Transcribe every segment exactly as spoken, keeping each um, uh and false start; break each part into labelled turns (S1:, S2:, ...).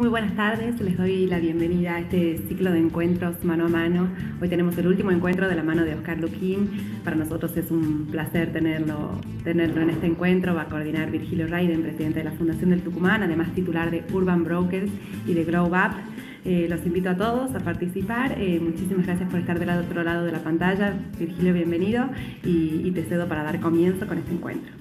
S1: Muy buenas tardes, les doy la bienvenida a este ciclo de encuentros mano a mano. Hoy tenemos el último encuentro de la mano de Oscar Luquín. Para nosotros es un placer tenerlo, tenerlo en este encuentro. Va a coordinar Virgilio Raiden, presidente de la Fundación del Tucumán, además titular de Urban Brokers y de Grow Up. Eh, los invito a todos a participar. Eh, muchísimas gracias por estar del otro lado de la pantalla. Virgilio, bienvenido y, y te cedo para dar comienzo con este encuentro.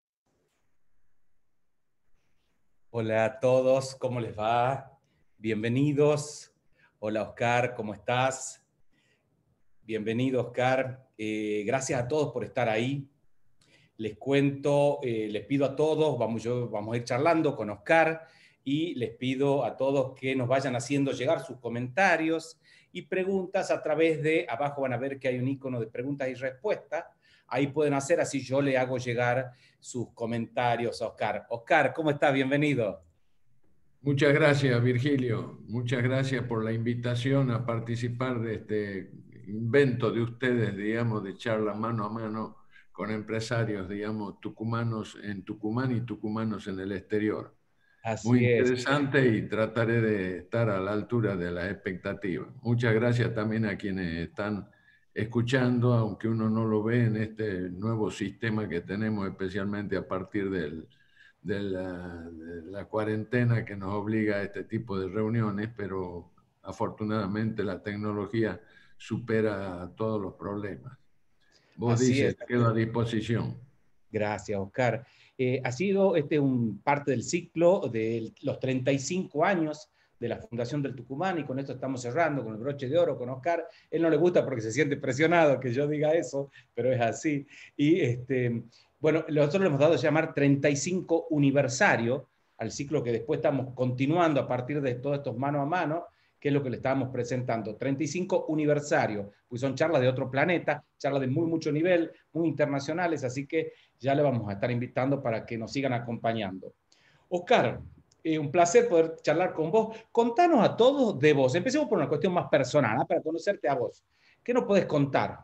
S2: Hola a todos, ¿cómo les va? Bienvenidos. Hola Oscar, ¿cómo estás? Bienvenido Oscar. Eh, gracias a todos por estar ahí. Les cuento, eh, les pido a todos, vamos, yo, vamos a ir charlando con Oscar y les pido a todos que nos vayan haciendo llegar sus comentarios y preguntas a través de, abajo van a ver que hay un icono de preguntas y respuestas. Ahí pueden hacer, así yo le hago llegar sus comentarios a Oscar. Oscar, ¿cómo estás? Bienvenido.
S3: Muchas gracias, Virgilio. Muchas gracias por la invitación a participar de este invento de ustedes, digamos, de charla mano a mano con empresarios, digamos, tucumanos en Tucumán y tucumanos en el exterior. Muy
S2: Así es.
S3: interesante y trataré de estar a la altura de las expectativas. Muchas gracias también a quienes están escuchando, aunque uno no lo ve en este nuevo sistema que tenemos, especialmente a partir del de la, de la cuarentena que nos obliga a este tipo de reuniones, pero afortunadamente la tecnología supera todos los problemas. Vos
S2: Así es.
S3: dices, quedo a disposición.
S2: Gracias, Oscar. Eh, ha sido este un parte del ciclo de los treinta y cinco años de la Fundación del Tucumán y con esto estamos cerrando con el broche de oro con Oscar. Él no le gusta porque se siente presionado que yo diga eso, pero es así. Y este, bueno, nosotros le hemos dado a llamar treinta y cinco aniversario al ciclo que después estamos continuando a partir de todos estos mano a mano, que es lo que le estábamos presentando. treinta y cinco aniversario, pues son charlas de otro planeta, charlas de muy mucho nivel, muy internacionales, así que ya le vamos a estar invitando para que nos sigan acompañando. Oscar, eh, un placer poder charlar con vos. Contanos a todos de vos. Empecemos por una cuestión más personal, ¿eh? Para conocerte a vos. ¿Qué nos podés contar?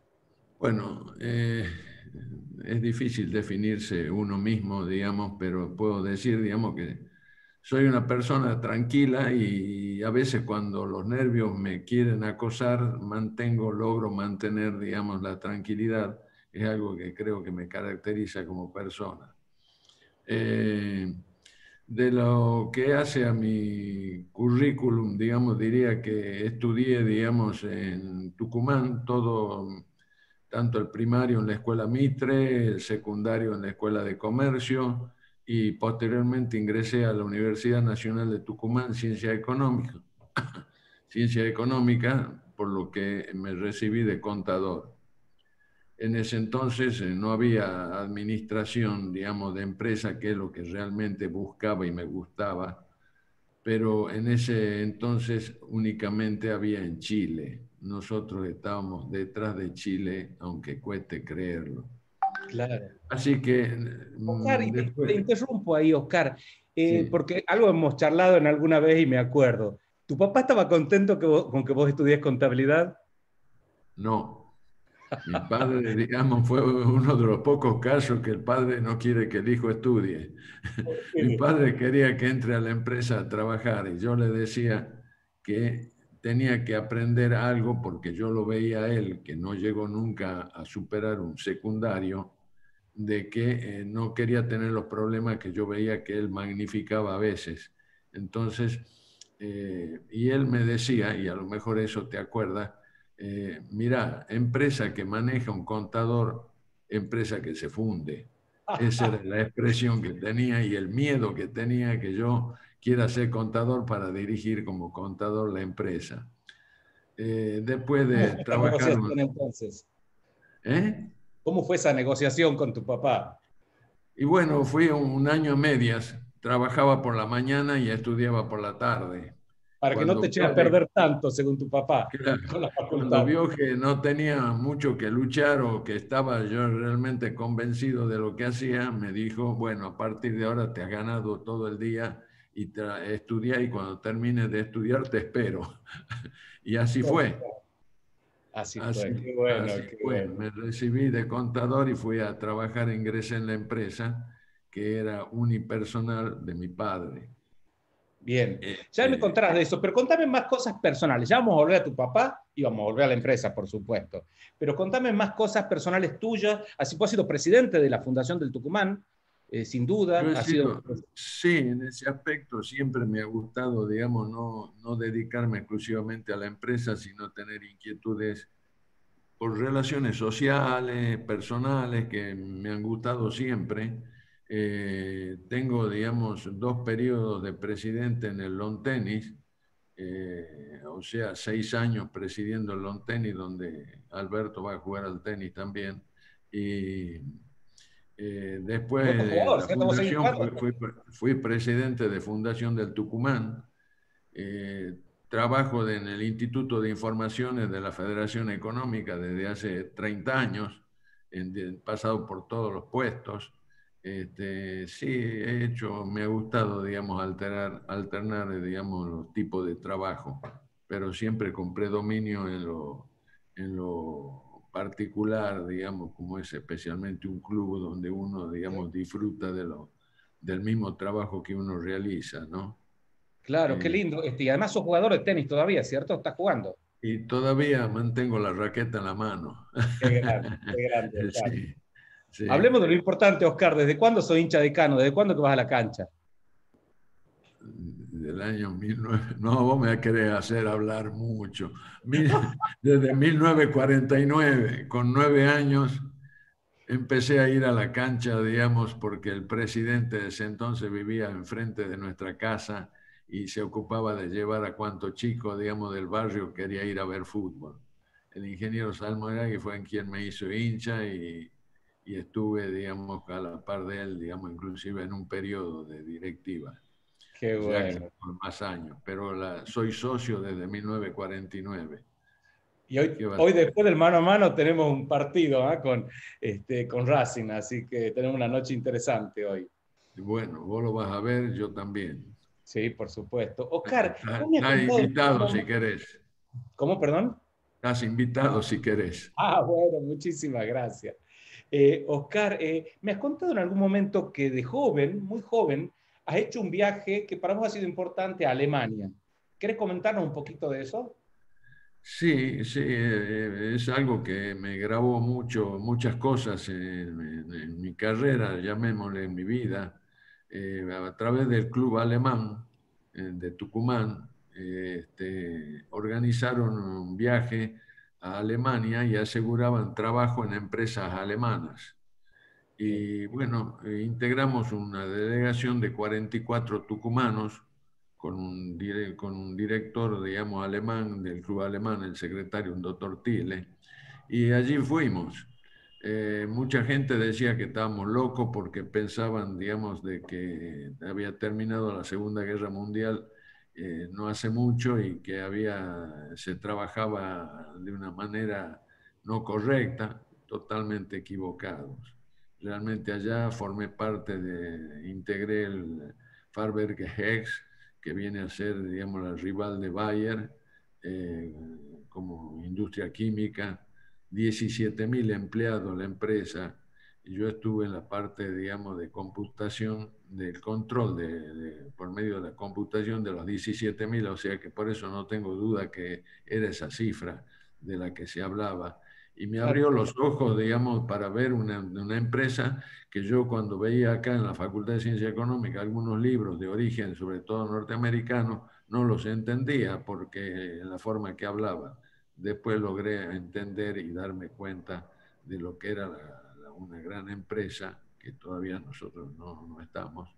S3: Bueno, eh, es difícil definirse uno mismo, digamos, pero puedo decir, digamos, que soy una persona tranquila y a veces cuando los nervios me quieren acosar, mantengo, logro mantener, digamos, la tranquilidad. Es algo que creo que me caracteriza como persona. Eh, de lo que hace a mi currículum, digamos, diría que estudié, digamos, en Tucumán, todo, tanto el primario en la Escuela Mitre, el secundario en la Escuela de Comercio, y posteriormente ingresé a la Universidad Nacional de Tucumán, Ciencia Económica, Ciencia Económica, por lo que me recibí de contador. En ese entonces eh, no había administración, digamos, de empresa, que es lo que realmente buscaba y me gustaba, pero en ese entonces únicamente había en Chile. Nosotros estábamos detrás de Chile, aunque cueste creerlo.
S2: Claro.
S3: Así que
S2: Oscar,
S3: mm,
S2: y te, te
S3: después,
S2: interrumpo ahí, Oscar, eh,
S3: sí,
S2: porque algo hemos charlado en alguna vez y me acuerdo. ¿Tu papá estaba contento que vos, con que vos estudies contabilidad?
S3: no. Mi padre, digamos, fue uno de los pocos casos que el padre no quiere que el hijo estudie. Mi
S2: Sí.
S3: padre quería que entre a la empresa a trabajar y yo le decía que tenía que aprender algo porque yo lo veía a él, que no llegó nunca a superar un secundario, de que eh, no quería tener los problemas que yo veía que él magnificaba a veces. Entonces, eh, y él me decía, y a lo mejor eso te acuerdas, eh, mira, empresa que maneja un contador, empresa que se funde. Esa era la expresión que tenía y el miedo que tenía que yo quiera ser contador para dirigir como contador la empresa. Eh, después
S2: ¿Cómo
S3: de
S2: fue esta
S3: trabajar...
S2: negociación entonces?
S3: ¿Eh?
S2: ¿Cómo fue esa negociación con tu papá?
S3: Y bueno, fui un año a medias, trabajaba por la mañana y estudiaba por la tarde.
S2: Para que no
S3: Cuando
S2: te eches
S3: vio
S2: a
S3: de,
S2: perder tanto, según tu papá,
S3: claro,
S2: con la
S3: cuando
S2: facultad.
S3: vio que no tenía mucho que luchar o que estaba yo realmente convencido de lo que hacía, me dijo, bueno, a partir de ahora te has ganado todo el día y te, estudia y cuando termines de estudiar te espero. Y así fue.
S2: Así fue,
S3: Así,
S2: qué bueno,
S3: así
S2: qué
S3: fue.
S2: bueno.
S3: Me recibí de contador y fui a trabajar, ingresé en la empresa que era unipersonal de mi padre.
S2: Bien,
S3: Eh,
S2: ya me
S3: eh,
S2: contarás de eso, pero contame más cosas personales. Ya vamos a volver a tu papá y vamos a volver a la empresa, por supuesto. Pero contame más cosas personales tuyas. Así vos has sido presidente de la Fundación del Tucumán, eh, sin
S3: Yo
S2: duda.
S3: he
S2: Has sido...
S3: sido, sí, en ese aspecto siempre me ha gustado, digamos, no, no dedicarme exclusivamente a la empresa, sino tener inquietudes por relaciones sociales, personales, que me han gustado siempre. Eh, tengo, digamos, dos periodos de presidente en el lawn tennis, eh, o sea, seis años presidiendo el lawn tennis, donde Alberto va a jugar al tenis también. Y eh,
S2: Y
S3: después
S2: vos sos
S3: de
S2: jugador,
S3: la
S2: ¿cierto? Vos seguís
S3: fundación, fui,
S2: jugando.
S3: fui, fui presidente de Fundación del Tucumán. Eh, trabajo de, en el Instituto de Informaciones de la Federación Económica desde hace treinta años, en, de, pasado por todos los puestos. Este, sí, he hecho, me ha gustado, digamos, alterar, alternar, digamos, los tipos de trabajo, pero siempre con predominio en lo, en lo particular, digamos, como es especialmente un club donde uno, digamos, disfruta de lo, del mismo trabajo que uno realiza, ¿no?
S2: Claro, qué
S3: Eh,
S2: lindo. Este, y además sos jugador de tenis todavía, ¿cierto? ¿Estás jugando?
S3: y todavía mantengo la raqueta en la mano.
S2: Qué grande, qué grande, Oscar.
S3: Sí, sí.
S2: Hablemos de lo importante, Oscar. ¿Desde cuándo sos hincha de Cano? ¿Desde cuándo que vas a la cancha?
S3: Del año mil novecientos... No, vos me querés hacer hablar mucho. Desde mil novecientos cuarenta y nueve, con nueve años, empecé a ir a la cancha, digamos, porque el presidente de ese entonces vivía enfrente de nuestra casa y se ocupaba de llevar a cuanto chico, digamos, del barrio quería ir a ver fútbol. El ingeniero Salmoiraghi fue en quien me hizo hincha y, y estuve, digamos, a la par de él, digamos, inclusive en un periodo de directiva,
S2: Qué
S3: ya que
S2: bueno.
S3: por más años, pero la, soy socio desde mil novecientos cuarenta y nueve.
S2: Y hoy,
S3: ¿Qué va a
S2: hoy
S3: ser?
S2: después del mano a mano tenemos un partido ¿eh? con, este, con Racing, así que tenemos una noche interesante hoy.
S3: Bueno, vos lo vas a ver, yo también.
S2: Sí, por supuesto. Oscar, vos me has
S3: Estás
S2: contado en algún
S3: invitado si
S2: momento...
S3: querés.
S2: ¿Cómo, perdón?
S3: Estás invitado si querés.
S2: Ah, bueno, muchísimas gracias. Eh, Oscar, eh, me has contado en algún momento que de joven, muy joven, has hecho un viaje que para vos ha sido importante a Alemania. ¿Querés comentarnos un poquito de eso?
S3: Sí, sí, eh, es algo que me grabó mucho, muchas cosas en, en- en mi carrera, llamémosle en mi vida, eh, a través del club alemán eh, de Tucumán. Eh, este, organizaron un viaje a Alemania y aseguraban trabajo en empresas alemanas. Y bueno, eh, integramos una delegación de cuarenta y cuatro tucumanos con un, dire- con un director, digamos, alemán del club alemán, el secretario, un doctor Thiele, y allí fuimos. Eh, mucha gente decía que estábamos locos porque pensaban, digamos, de que había terminado la Segunda Guerra Mundial eh, no hace mucho y que había, se trabajaba de una manera no correcta, totalmente equivocados. Realmente allá formé parte de, integré el Farberg Hex, que viene a ser, digamos, la rival de Bayer, eh, como industria química, diecisiete mil empleados la empresa, y yo estuve en la parte, digamos, de computación, del control de, de, por medio de la computación de los diecisiete mil, o sea que por eso no tengo duda que era esa cifra de la que se hablaba y me
S2: Claro.
S3: abrió los ojos, digamos, para ver una, una empresa que yo cuando veía acá en la Facultad de Ciencia Económica algunos libros de origen, sobre todo norteamericano, no los entendía porque la forma que hablaba. Después logré entender y darme cuenta de lo que era la, la, una gran empresa, que todavía nosotros no, no estamos,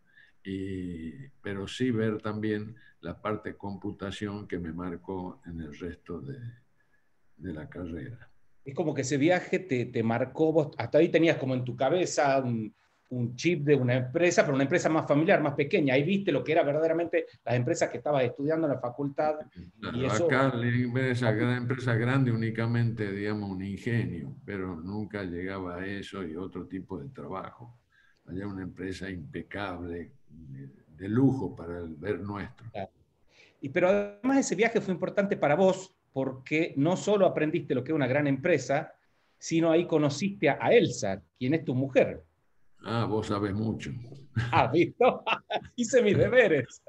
S3: y, pero sí ver también la parte de computación que me marcó en el resto de, de la carrera.
S2: Es como que ese viaje te, te marcó, vos hasta ahí tenías como en tu cabeza un, un chip de una empresa, pero una empresa más familiar, más pequeña. Ahí viste lo que era verdaderamente las empresas que estabas estudiando en la facultad y
S3: Claro,
S2: eso...
S3: acá esa gran empresa grande únicamente, digamos, un ingenio, pero nunca llegaba a eso y otro tipo de trabajo. Allá una empresa impecable, de, de lujo para el ver nuestro.
S2: Y, pero además ese viaje fue importante para vos porque no solo aprendiste lo que es una gran empresa, sino ahí conociste a Elsa, quien es tu mujer.
S3: Ah, vos sabés mucho.
S2: Ah, ¿visto? Hice mis deberes.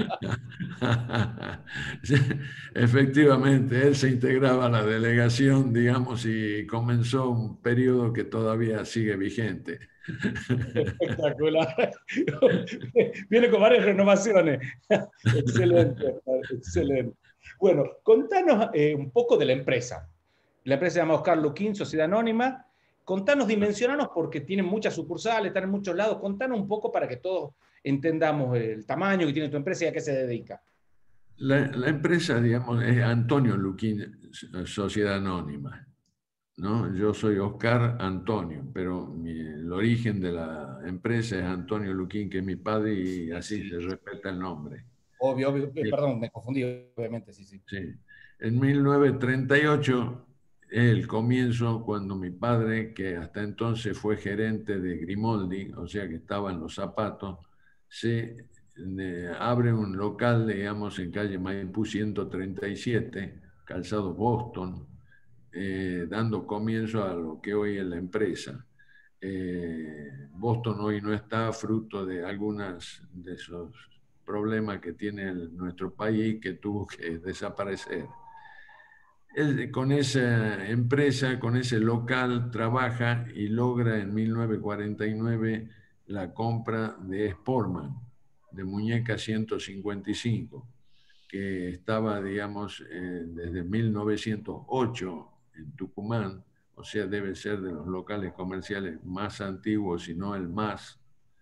S3: Efectivamente, él se integraba a la delegación, digamos, y comenzó un periodo que todavía sigue vigente.
S2: Espectacular. Viene con varias renovaciones. Excelente, excelente. Bueno, contanos eh, un poco de la empresa. La empresa se llama Oscar Luquín, Sociedad Anónima. Contanos, dimensionanos, porque tienen muchas sucursales, están en muchos lados. Contanos un poco para que todos entendamos el tamaño que tiene tu empresa y a qué se dedica.
S3: La, la empresa, digamos, es Antonio Luquín, Sociedad Anónima, ¿no? Yo soy Oscar Antonio, pero mi, el origen de la empresa es Antonio Luquín, que es mi padre, y así
S2: Sí,
S3: se respeta el nombre.
S2: obvio, obvio. Eh,
S3: Eh,
S2: perdón, me confundí, obviamente, sí, sí.
S3: Sí. En mil novecientos treinta y ocho, el comienzo, cuando mi padre, que hasta entonces fue gerente de Grimoldi, o sea que estaba en los zapatos, se eh, abre un local, digamos, en calle Maipú ciento treinta y siete, calzado Boston, eh, dando comienzo a lo que hoy es la empresa. Eh, Boston hoy no está, fruto de algunos de esos problemas que tiene el, nuestro país, que tuvo que desaparecer. Él con esa empresa, con ese local, trabaja y logra en mil novecientos cuarenta y nueve la compra de Sportman, de Muñeca ciento cincuenta y cinco, que estaba, digamos, eh, desde mil novecientos ocho en Tucumán, o sea, debe ser de los locales comerciales más antiguos, si no el más.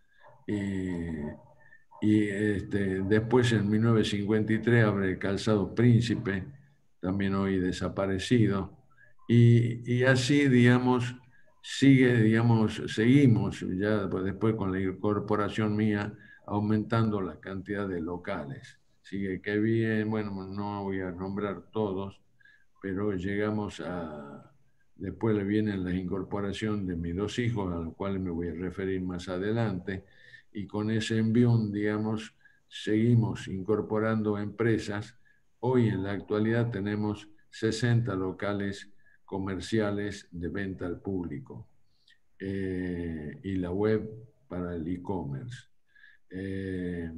S3: Eh, y este, después en mil novecientos cincuenta y tres abre el Calzado Príncipe, también hoy desaparecido. Y, y así, digamos, sigue, digamos, seguimos ya pues, después con la incorporación mía aumentando la cantidad de locales. Sigue que bien, bueno, no voy a nombrar todos, pero llegamos a, después le vienen las incorporaciones de mis dos hijos, a los cuales me voy a referir más adelante, y con ese envión, digamos, seguimos incorporando empresas. Hoy en la actualidad tenemos sesenta locales comerciales de venta al público eh, y la web para el e-commerce. Eh,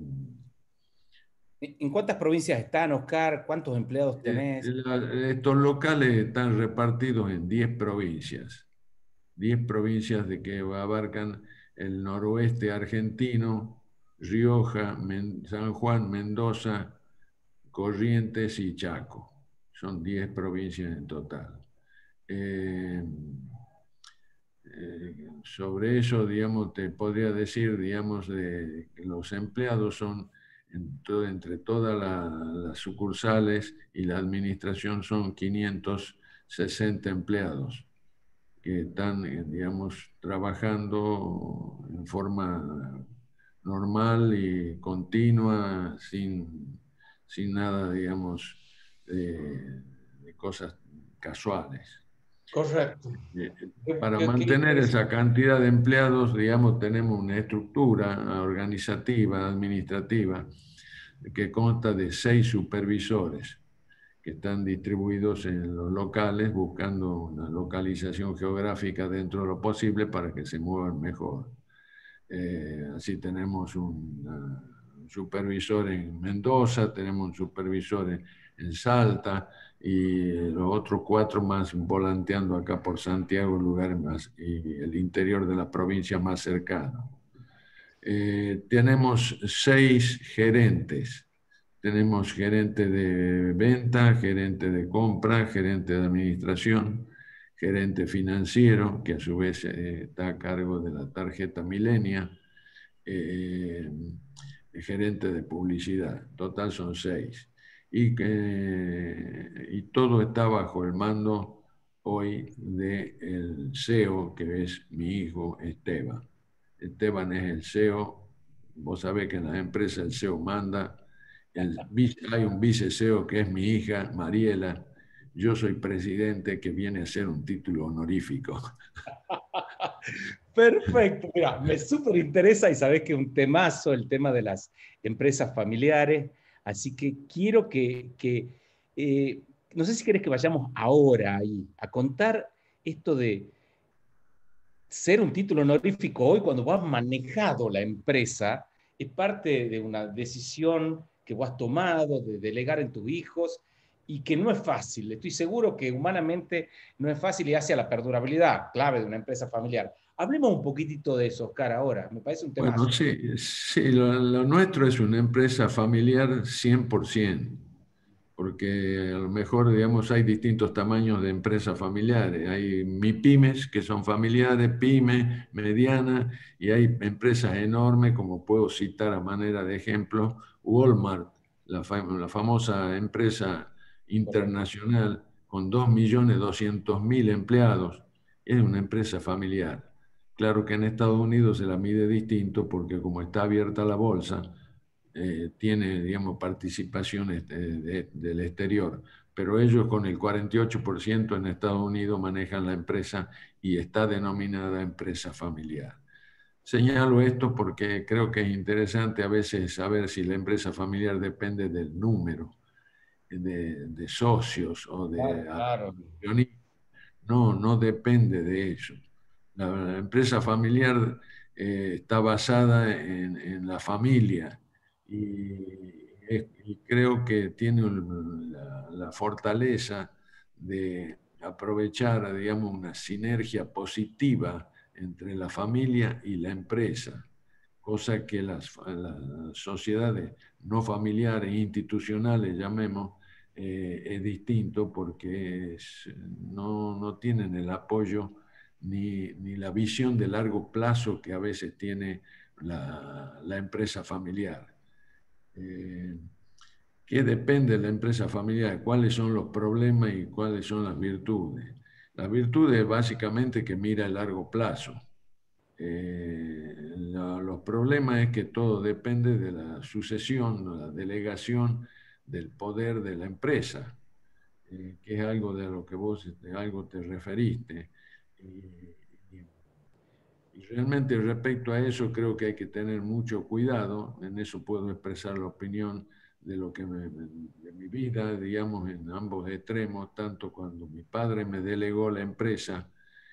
S2: ¿En cuántas provincias están, Oscar? ¿Cuántos empleados
S3: eh,
S2: tenés?
S3: la, estos locales están repartidos en diez provincias, diez provincias de que abarcan el noroeste argentino, Rioja, Men, San Juan, Mendoza, Corrientes y Chaco. Son diez provincias en total. Eh, eh, sobre eso, digamos, te podría decir, digamos, de que los empleados son en todo, entre todas la, las sucursales y la administración son quinientos sesenta empleados que están, eh, digamos, trabajando en forma normal y continua, sin, sin nada, digamos, de, de cosas casuales.
S2: Correcto.
S3: Eh,
S2: Qué,
S3: Para
S2: qué- qué
S3: mantener esa
S2: interesante.
S3: cantidad de empleados, digamos, tenemos una estructura organizativa, administrativa, que consta de seis supervisores que están distribuidos en los locales buscando una localización geográfica dentro de lo posible para que se muevan mejor. Eh, así tenemos un, uh, un supervisor en Mendoza, tenemos un supervisor en, en Salta y los otros cuatro más volanteando acá por Santiago, lugares más y el interior de la provincia más cercano. Eh, tenemos seis gerentes. Tenemos gerente de venta, gerente de compra, gerente de administración, gerente financiero, que a su vez eh, está a cargo de la tarjeta Milenia, eh, gerente de publicidad. Total son seis. Y, que, y todo está bajo el mando hoy del C E O, que es mi hijo Esteban. Esteban es el C E O. Vos sabés que en las empresas el C E O manda. El, hay un vice-C E O que es mi hija, Mariela. Yo soy presidente, que viene a ser un título honorífico.
S2: Perfecto. Mira, me súper interesa y sabés que es un temazo el tema de las empresas familiares. Así que quiero que, que eh, no sé si querés que vayamos ahora ahí a contar esto de ser un título honorífico hoy cuando vos has manejado la empresa es parte de una decisión que vos has tomado de delegar en tus hijos y que no es fácil. Estoy seguro que humanamente no es fácil y hace a la perdurabilidad, clave de una empresa familiar. Hablemos un poquitito de eso, Oscar, ahora. Me parece un
S3: Bueno,
S2: temazo.
S3: sí, sí lo, lo nuestro es una empresa familiar cien por ciento, porque a lo mejor, digamos, hay distintos tamaños de empresas familiares. Hay MIPYMES, que son familiares, pymes, medianas, y hay empresas enormes, como puedo citar a manera de ejemplo, Walmart, la, fam la famosa empresa internacional con dos millones doscientos mil empleados, es una empresa familiar. Claro que en Estados Unidos se la mide distinto porque como está abierta la bolsa, eh, tiene, digamos, participaciones de, de, del exterior, pero ellos con el cuarenta y ocho por ciento en Estados Unidos manejan la empresa y está denominada empresa familiar. Señalo esto porque creo que es interesante a veces saber si la empresa familiar depende del número de, de socios o de
S2: Claro, claro.
S3: accionistas. No, no depende de eso. La, la empresa familiar eh, está basada en, en, la familia y, y creo que tiene un, la, la, fortaleza de aprovechar, digamos, una sinergia positiva entre la familia y la empresa, cosa que las, las sociedades no familiares, institucionales, llamemos, eh, es distinto porque es, no, no tienen el apoyo ni, ni la visión de largo plazo que a veces tiene la, la empresa familiar. Eh, ¿Qué depende de la empresa familiar? ¿Cuáles son los problemas y cuáles son las virtudes? La virtud es básicamente que mira a largo plazo. Eh, la, los problemas es que todo depende de la sucesión, la delegación del poder de la empresa, eh, que es algo de lo que vos de algo te referiste. Y, y, y realmente respecto a eso creo que hay que tener mucho cuidado. En eso puedo expresar la opinión de lo que me, de mi vida, digamos, en ambos extremos, tanto cuando mi padre me delegó la empresa,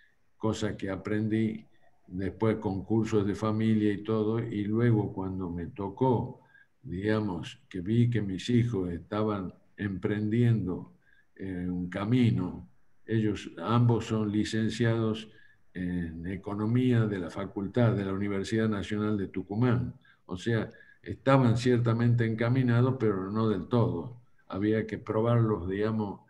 S3: cosa que aprendí después con cursos de familia y todo, y luego cuando me tocó, digamos, que vi que mis hijos estaban emprendiendo eh, un camino, ellos ambos son licenciados en economía de la facultad de la Universidad Nacional de Tucumán, o sea, estaban ciertamente encaminados, pero no del todo. Había que probarlos, digamos,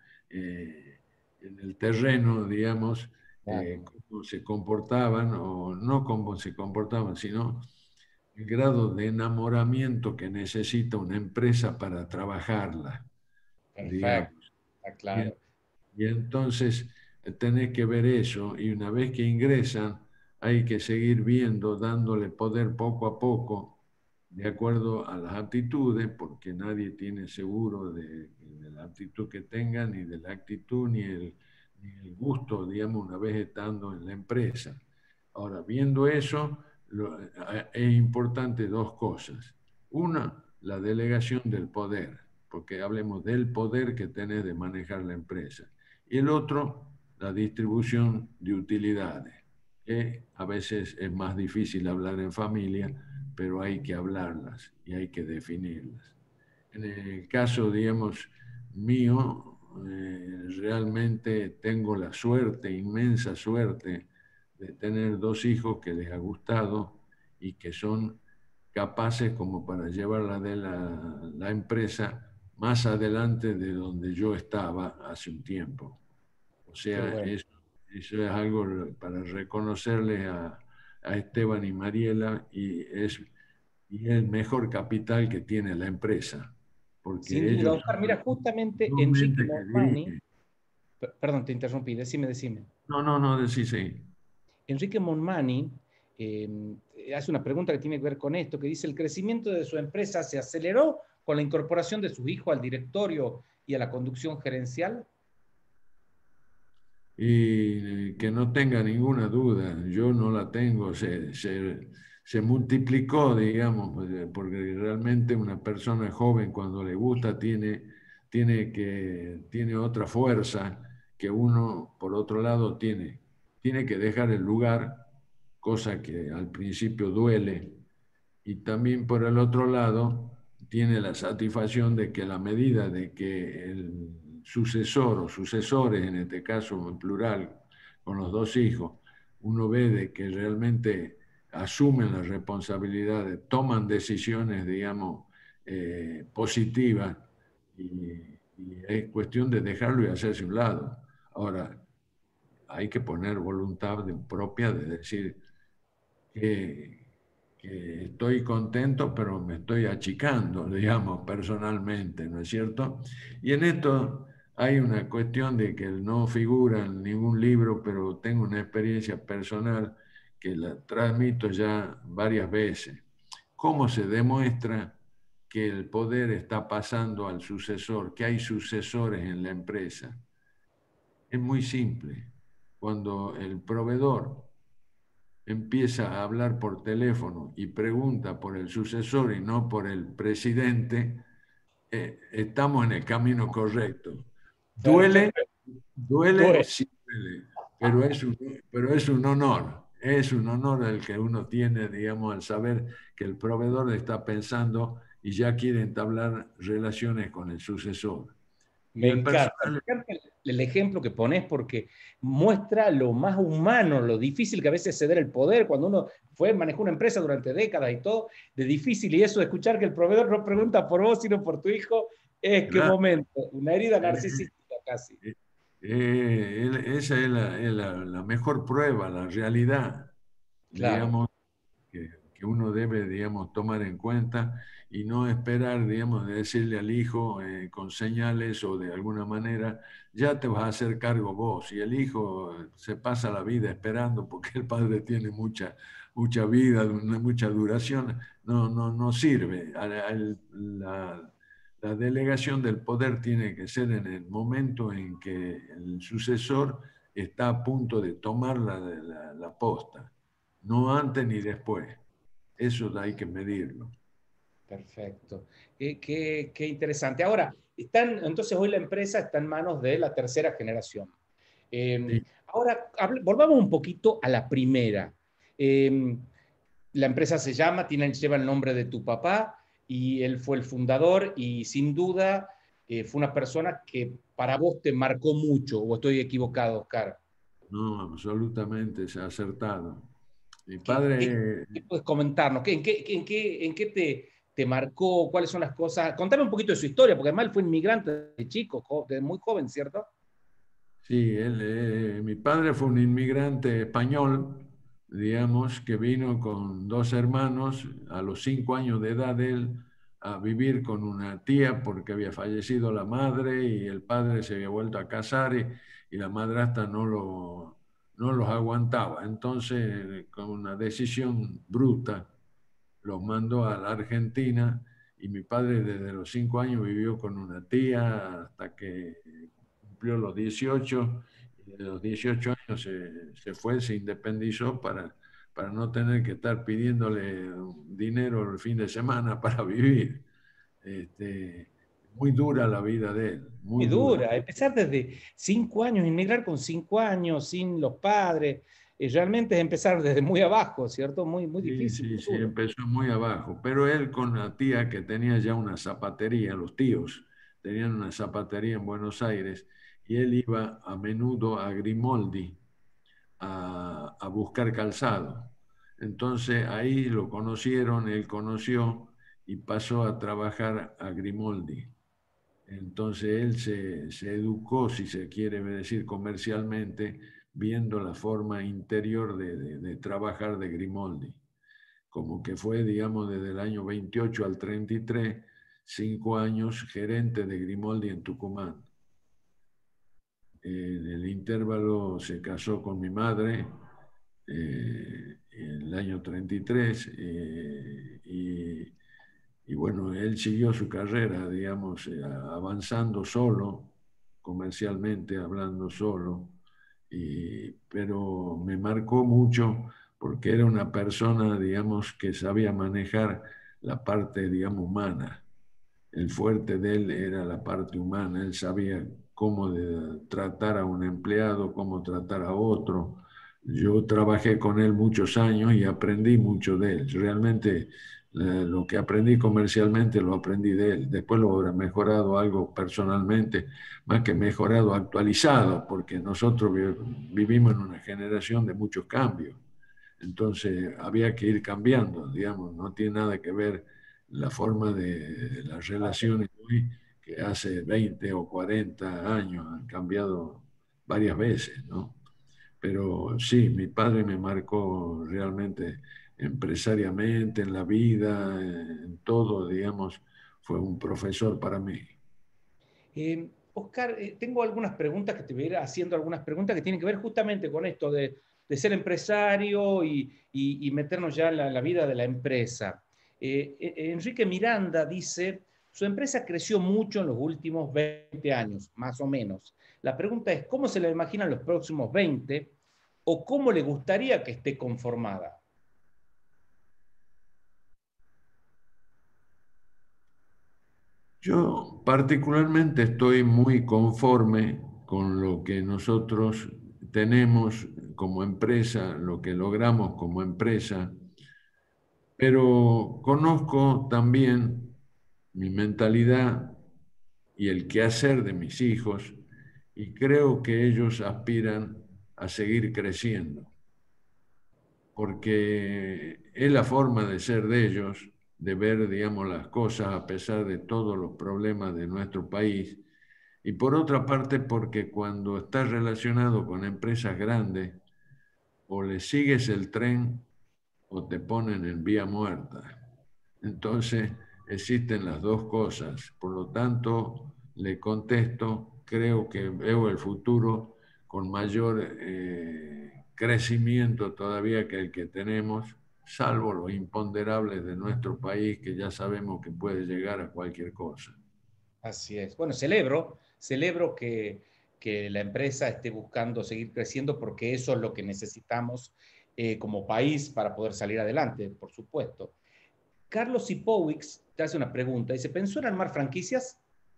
S3: eh, en el terreno, digamos, eh, cómo se comportaban, o no cómo se comportaban, sino el grado de enamoramiento que necesita una empresa para trabajarla,
S2: Perfecto,
S3: digamos.
S2: está
S3: Y,
S2: claro.
S3: y entonces eh, tenés que ver eso, y una vez que ingresan, hay que seguir viendo, dándole poder poco a poco, de acuerdo a las aptitudes, porque nadie tiene seguro de, de la aptitud que tengan, ni de la actitud, ni el, ni el gusto, digamos, una vez estando en la empresa. Ahora, viendo eso, lo, es importante dos cosas. Una, la delegación del poder, porque hablemos del poder que tenés de manejar la empresa. Y el otro, la distribución de utilidades, que a veces es más difícil hablar en familia, pero hay que hablarlas y hay que definirlas. En el caso, digamos, mío, eh, realmente tengo la suerte, inmensa suerte, de tener dos hijos que les ha gustado y que son capaces como para llevarla de la, la empresa más adelante de donde yo estaba hace un tiempo. O
S2: Qué
S3: sea,
S2: bueno.
S3: eso, eso es algo para reconocerles a, a Esteban y Mariela, y es, y es el mejor capital que tiene la empresa,
S2: Sin
S3: porque
S2: duda,
S3: ellos
S2: Oscar.
S3: son
S2: Mira, justamente
S3: dos
S2: Enrique
S3: mentes que
S2: Monmani,
S3: dirigen.
S2: per- perdón, te interrumpí, decime, decime.
S3: No, no, no, decís sí.
S2: Enrique Monmani eh, hace una pregunta que tiene que ver con esto, que dice, ¿el crecimiento de su empresa se aceleró con la incorporación de su hijo al directorio y a la conducción gerencial?
S3: Y que no tenga ninguna duda, yo no la tengo, se, se, se multiplicó, digamos, porque realmente una persona joven cuando le gusta tiene, tiene, que, tiene otra fuerza que uno, por otro lado, tiene. Tiene que dejar el lugar, cosa que al principio duele. Y también por el otro lado, tiene la satisfacción de que a la medida de que el sucesor o sucesores, en este caso en plural, con los dos hijos, uno ve de que realmente asumen las responsabilidades, toman decisiones, digamos, eh, positivas, y, y es cuestión de dejarlo y hacerse a un lado. Ahora, hay que poner voluntad propia de decir que, que estoy contento, pero me estoy achicando, digamos, personalmente, ¿no es cierto? Y en esto hay una cuestión de que no figura en ningún libro, pero tengo una experiencia personal que la transmito ya varias veces. ¿Cómo se demuestra que el poder está pasando al sucesor, que hay sucesores en la empresa? Es muy simple. Cuando el proveedor empieza a hablar por teléfono y pregunta por el sucesor y no por el presidente, eh, estamos en el camino correcto. Duele,
S2: Perfecto.
S3: duele,
S2: Duele.
S3: sí duele, pero es un, pero es un honor, es un honor el que uno tiene, digamos, al saber que el proveedor está pensando y ya quiere entablar relaciones con el sucesor. Y
S2: Me
S3: el
S2: encanta, me
S3: personal,
S2: encanta el, el ejemplo que pones porque muestra lo más humano, lo difícil que a veces es ceder el poder cuando uno fue, manejó una empresa durante décadas y todo, de difícil. Y eso de escuchar que el proveedor no pregunta por vos, sino por tu hijo, es qué
S3: claro,
S2: momento, una herida
S3: eh,
S2: narcisística casi.
S3: eh, eh, esa es, la, es la, la mejor prueba, la realidad,
S2: Claro.
S3: digamos, que, que uno debe, digamos, tomar en cuenta y no esperar, digamos, de decirle al hijo eh, con señales o de alguna manera, ya te vas a hacer cargo vos. Y el hijo se pasa la vida esperando porque el padre tiene mucha, mucha vida, mucha duración, no, no, no sirve. A- a- La, la delegación del poder tiene que ser en el momento en que el sucesor está a punto de tomar la, la, la posta, no antes ni después. Eso hay que medirlo.
S2: Perfecto. Qué, qué, qué interesante. Ahora, están, entonces hoy la empresa está en manos de la tercera generación. Eh,
S3: Sí.
S2: ahora, hable, volvamos un poquito a la primera. Eh, la empresa se llama, tiene, lleva el nombre de tu papá y él fue el fundador y sin duda eh, fue una persona que para vos te marcó mucho, o estoy equivocado, Oscar.
S3: No, absolutamente, se ha acertado. Mi
S2: ¿Qué, qué,
S3: padre,
S2: qué puedes comentarnos? ¿Qué, en qué, en qué, en qué te, te marcó? ¿Cuáles son las cosas? Contame un poquito de su historia, porque además él fue inmigrante de chico, de muy joven, ¿cierto?
S3: sí, él, eh, mi padre fue un inmigrante español, digamos, que vino con dos hermanos a los cinco años de edad él a vivir con una tía porque había fallecido la madre y el padre se había vuelto a casar y, y la madrastra no, lo, no los aguantaba. Entonces, con una decisión bruta, los mandó a la Argentina y mi padre desde los cinco años vivió con una tía hasta que cumplió los dieciocho y de los dieciocho años se, se fue, se independizó para, para no tener que estar pidiéndole dinero el fin de semana para vivir. Este, muy dura la vida de él, muy
S2: Muy
S3: dura.
S2: dura. Empezar desde cinco años, inmigrar con cinco años, sin los padres, eh, realmente es empezar desde muy abajo, ¿cierto? Muy, muy
S3: Sí,
S2: difícil,
S3: sí,
S2: muy
S3: sí,
S2: duro.
S3: empezó muy abajo, pero él con la tía que tenía ya una zapatería, los tíos tenían una zapatería en Buenos Aires y él iba a menudo a Grimoldi a, a buscar calzado. Entonces ahí lo conocieron, él conoció y pasó a trabajar a Grimoldi. Entonces él se, se educó, si se quiere decir comercialmente, viendo la forma interior de, de, de trabajar de Grimoldi, como que fue, digamos, desde el año veintiocho al treinta y tres, cinco años gerente de Grimoldi en Tucumán. En el intervalo se casó con mi madre eh, en el año treinta y tres eh, y, y bueno, él siguió su carrera, digamos, eh, avanzando solo, comercialmente hablando solo, y, pero me marcó mucho porque era una persona, digamos, que sabía manejar la parte, digamos, humana. El fuerte de él era la parte humana, él sabía cómo de, tratar a un empleado, cómo tratar a otro, yo trabajé con él muchos años y aprendí mucho de él. Realmente eh, lo que aprendí comercialmente lo aprendí de él. Después lo habrá mejorado algo personalmente, más que mejorado, actualizado, porque nosotros vi- vivimos en una generación de muchos cambios. Entonces había que ir cambiando, digamos, no tiene nada que ver la forma de las relaciones hoy que hace veinte o cuarenta años han cambiado varias veces, ¿no? Pero sí, mi padre me marcó realmente empresariamente, en la vida, en todo, digamos, fue un profesor para mí.
S2: Eh, Oscar, eh, tengo algunas preguntas que te voy a ir haciendo, algunas preguntas que tienen que ver justamente con esto de, de ser empresario y, y, y, meternos ya en la, la vida de la empresa. Eh, eh, Enrique Miranda dice, su empresa creció mucho en los últimos veinte años, más o menos. La pregunta es, ¿cómo se la imaginan los próximos veinte o cómo le gustaría que esté conformada?
S3: Yo particularmente estoy muy conforme con lo que nosotros tenemos como empresa, lo que logramos como empresa, pero conozco también mi mentalidad y el quehacer de mis hijos y creo que ellos aspiran a seguir creciendo, porque es la forma de ser de ellos, de ver, digamos, las cosas a pesar de todos los problemas de nuestro país. Y por otra parte, porque cuando estás relacionado con empresas grandes, o le sigues el tren o te ponen en vía muerta. Entonces, existen las dos cosas. Por lo tanto, le contesto, creo que veo el futuro con mayor eh, crecimiento todavía que el que tenemos, salvo los imponderables de nuestro país, que ya sabemos que puede llegar a cualquier cosa.
S2: Así es. Bueno, celebro, celebro que, que la empresa esté buscando seguir creciendo porque eso es lo que necesitamos eh, como país para poder salir adelante, por supuesto. Carlos Sipowicz te hace una pregunta. Dice, ¿pensó en armar franquicias?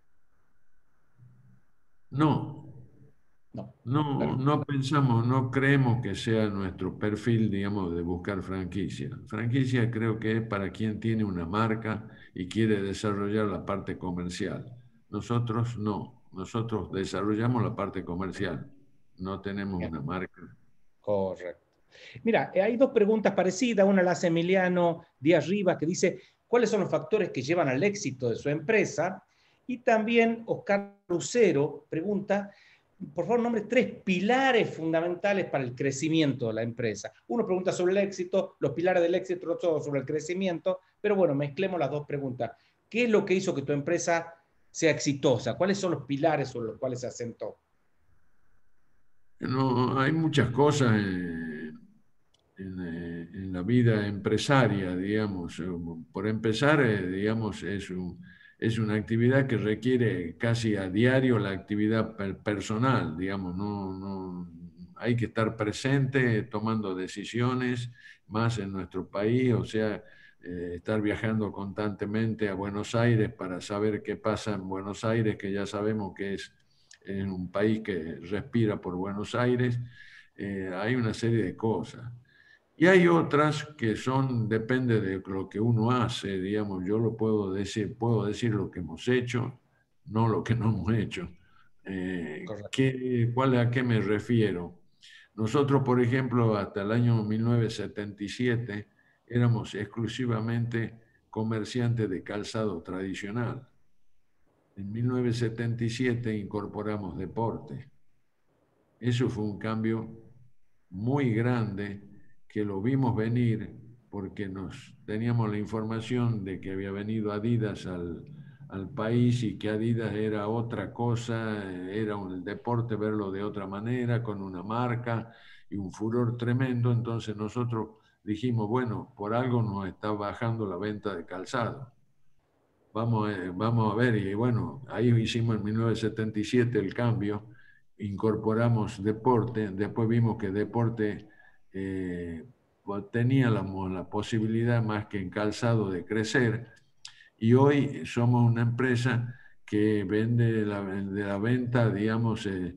S3: No,
S2: No.
S3: no,
S2: Perfecto.
S3: no pensamos, no creemos que sea nuestro perfil, digamos, de buscar franquicia. Franquicia creo que es para quien tiene una marca y quiere desarrollar la parte comercial. Nosotros no, nosotros desarrollamos la parte comercial, no tenemos
S2: Bien.
S3: una marca.
S2: Correcto. Mira, eh, hay dos preguntas parecidas. Una la hace Emiliano Díaz Rivas, que dice, ¿cuáles son los factores que llevan al éxito de su empresa? Y también Oscar Lucero pregunta, por favor, nombre tres pilares fundamentales para el crecimiento de la empresa. Uno pregunta sobre el éxito, los pilares del éxito, otro sobre el crecimiento, pero bueno, mezclemos las dos preguntas. ¿Qué es lo que hizo que tu empresa sea exitosa? ¿Cuáles son los pilares sobre los cuales se asentó?
S3: No, hay muchas cosas en, en, eh, en la vida empresaria, digamos. Eh, Por empezar, eh, digamos, es un, es una actividad que requiere casi a diario la actividad per- personal, digamos, no, no, hay que estar presente tomando decisiones, más en nuestro país, o sea, eh, estar viajando constantemente a Buenos Aires para saber qué pasa en Buenos Aires, que ya sabemos que es en un país que respira por Buenos Aires. Eh, hay una serie de cosas. Y hay otras que son, depende de lo que uno hace, digamos, yo lo puedo decir, puedo decir lo que hemos hecho, no lo que no hemos hecho. Eh,
S2: Correcto.
S3: ¿qué, cuál, ¿A qué me refiero? Nosotros, por ejemplo, hasta el año mil novecientos setenta y siete éramos exclusivamente comerciantes de calzado tradicional. En mil novecientos setenta y siete incorporamos deporte. Eso fue un cambio muy grande que lo vimos venir porque nos teníamos la información de que había venido Adidas al, al país y que Adidas era otra cosa, era un, el deporte verlo de otra manera, con una marca y un furor tremendo. Entonces nosotros dijimos, bueno, por algo nos está bajando la venta de calzado. Vamos a, vamos a ver, y bueno, ahí hicimos en mil novecientos setenta y siete el cambio, incorporamos deporte, después vimos que deporte eh, tenía la, la posibilidad más que en calzado de crecer, y hoy somos una empresa que vende la, de la venta, digamos, eh,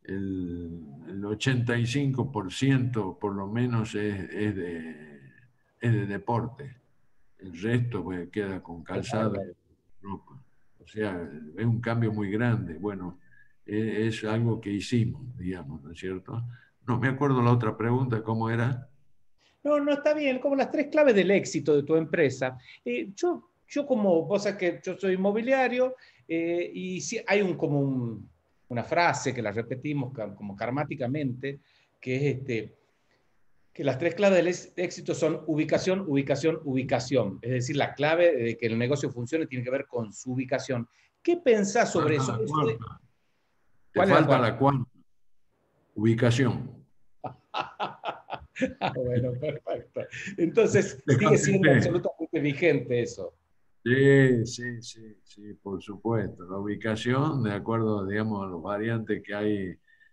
S3: el, el ochenta y cinco por ciento por lo menos es, es, de, es de deporte. El resto pues, queda con calzado y ropa. O sea, es un cambio muy grande. Bueno, es, es algo que hicimos, digamos, ¿no es cierto? No me acuerdo la otra pregunta, ¿cómo era?
S2: No, no, está bien, como las tres claves del éxito de tu empresa. Eh, yo, yo como, vos sabés que yo soy inmobiliario eh, y sí, hay un, como un, una frase que la repetimos como karmáticamente, que es este, que las tres claves del éxito son ubicación, ubicación, ubicación. Es decir, la clave de que el negocio funcione tiene que ver con su ubicación. ¿Qué pensás sobre
S3: Falta
S2: eso?
S3: la
S2: eso de,
S3: cuarta. Te
S2: ¿Cuál es la
S3: falta
S2: cuarta?
S3: la cuarta. Ubicación.
S2: Ah, bueno, perfecto. Entonces,
S3: Te
S2: sigue siendo
S3: contesté.
S2: absolutamente vigente eso.
S3: Sí, sí, sí, sí, por supuesto. La ubicación, de acuerdo, digamos, a los variantes que hay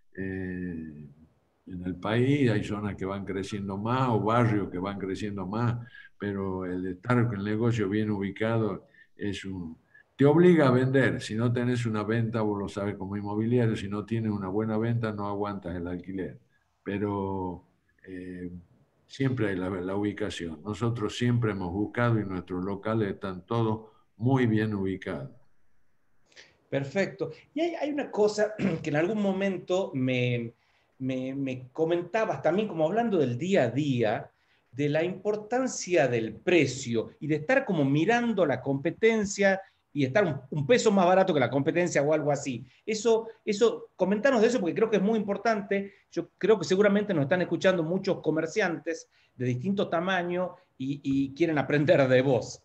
S3: eh, en el país, hay zonas que van creciendo más o barrios que van creciendo más, pero el estar con el negocio bien ubicado es un... te obliga a vender. Si no tenés una venta, vos lo sabes como inmobiliario, si no tienes una buena venta, no aguantas el alquiler. Pero... eh, siempre hay la, la ubicación. Nosotros siempre hemos buscado y nuestros locales están todos muy bien ubicados.
S2: Perfecto. Y hay, hay una cosa que en algún momento me, me, me comentabas también, como hablando del día a día, de la importancia del precio y de estar como mirando la competencia y estar un, un peso más barato que la competencia o algo así. Eso, eso, comentanos de eso porque creo que es muy importante. Yo creo que seguramente nos están escuchando muchos comerciantes de distinto tamaño y, y quieren aprender de vos.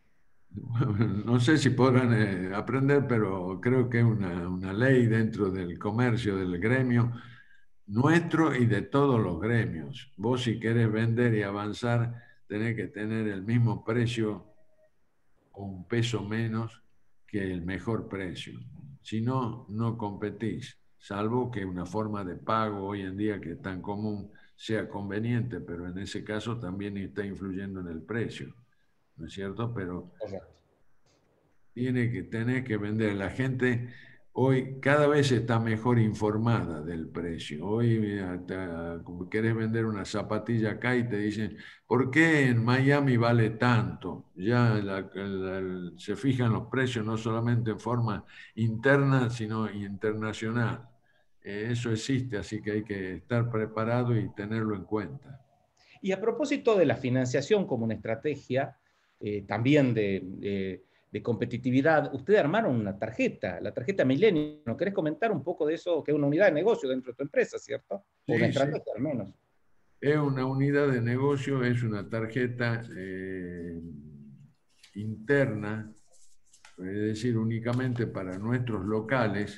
S3: No sé si podrán eh, aprender, pero creo que es una, una ley dentro del comercio, del gremio nuestro y de todos los gremios. Vos si querés vender y avanzar, tenés que tener el mismo precio o un peso menos que el mejor precio. Si no, no competís, salvo que una forma de pago hoy en día que es tan común sea conveniente, pero en ese caso también está influyendo en el precio, ¿no es cierto? Pero
S2: Correcto.
S3: tiene que tener que vender. La gente hoy cada vez está mejor informada del precio. Hoy hasta, como quieres vender una zapatilla acá y te dicen, ¿por qué en Miami vale tanto? Ya la, la, se fijan los precios no solamente en forma interna, sino internacional. Eh, eso existe, así que hay que estar preparado y tenerlo en cuenta.
S2: Y a propósito de la financiación como una estrategia eh, también de, de, de, competitividad, ustedes armaron una tarjeta, la tarjeta Milenio. ¿No querés comentar un poco de eso, que es una unidad de negocio dentro de tu empresa, ¿cierto? O una
S3: Sí, sí.
S2: estrategia al menos.
S3: Es una unidad de negocio, es una tarjeta eh, interna, es decir, únicamente para nuestros locales,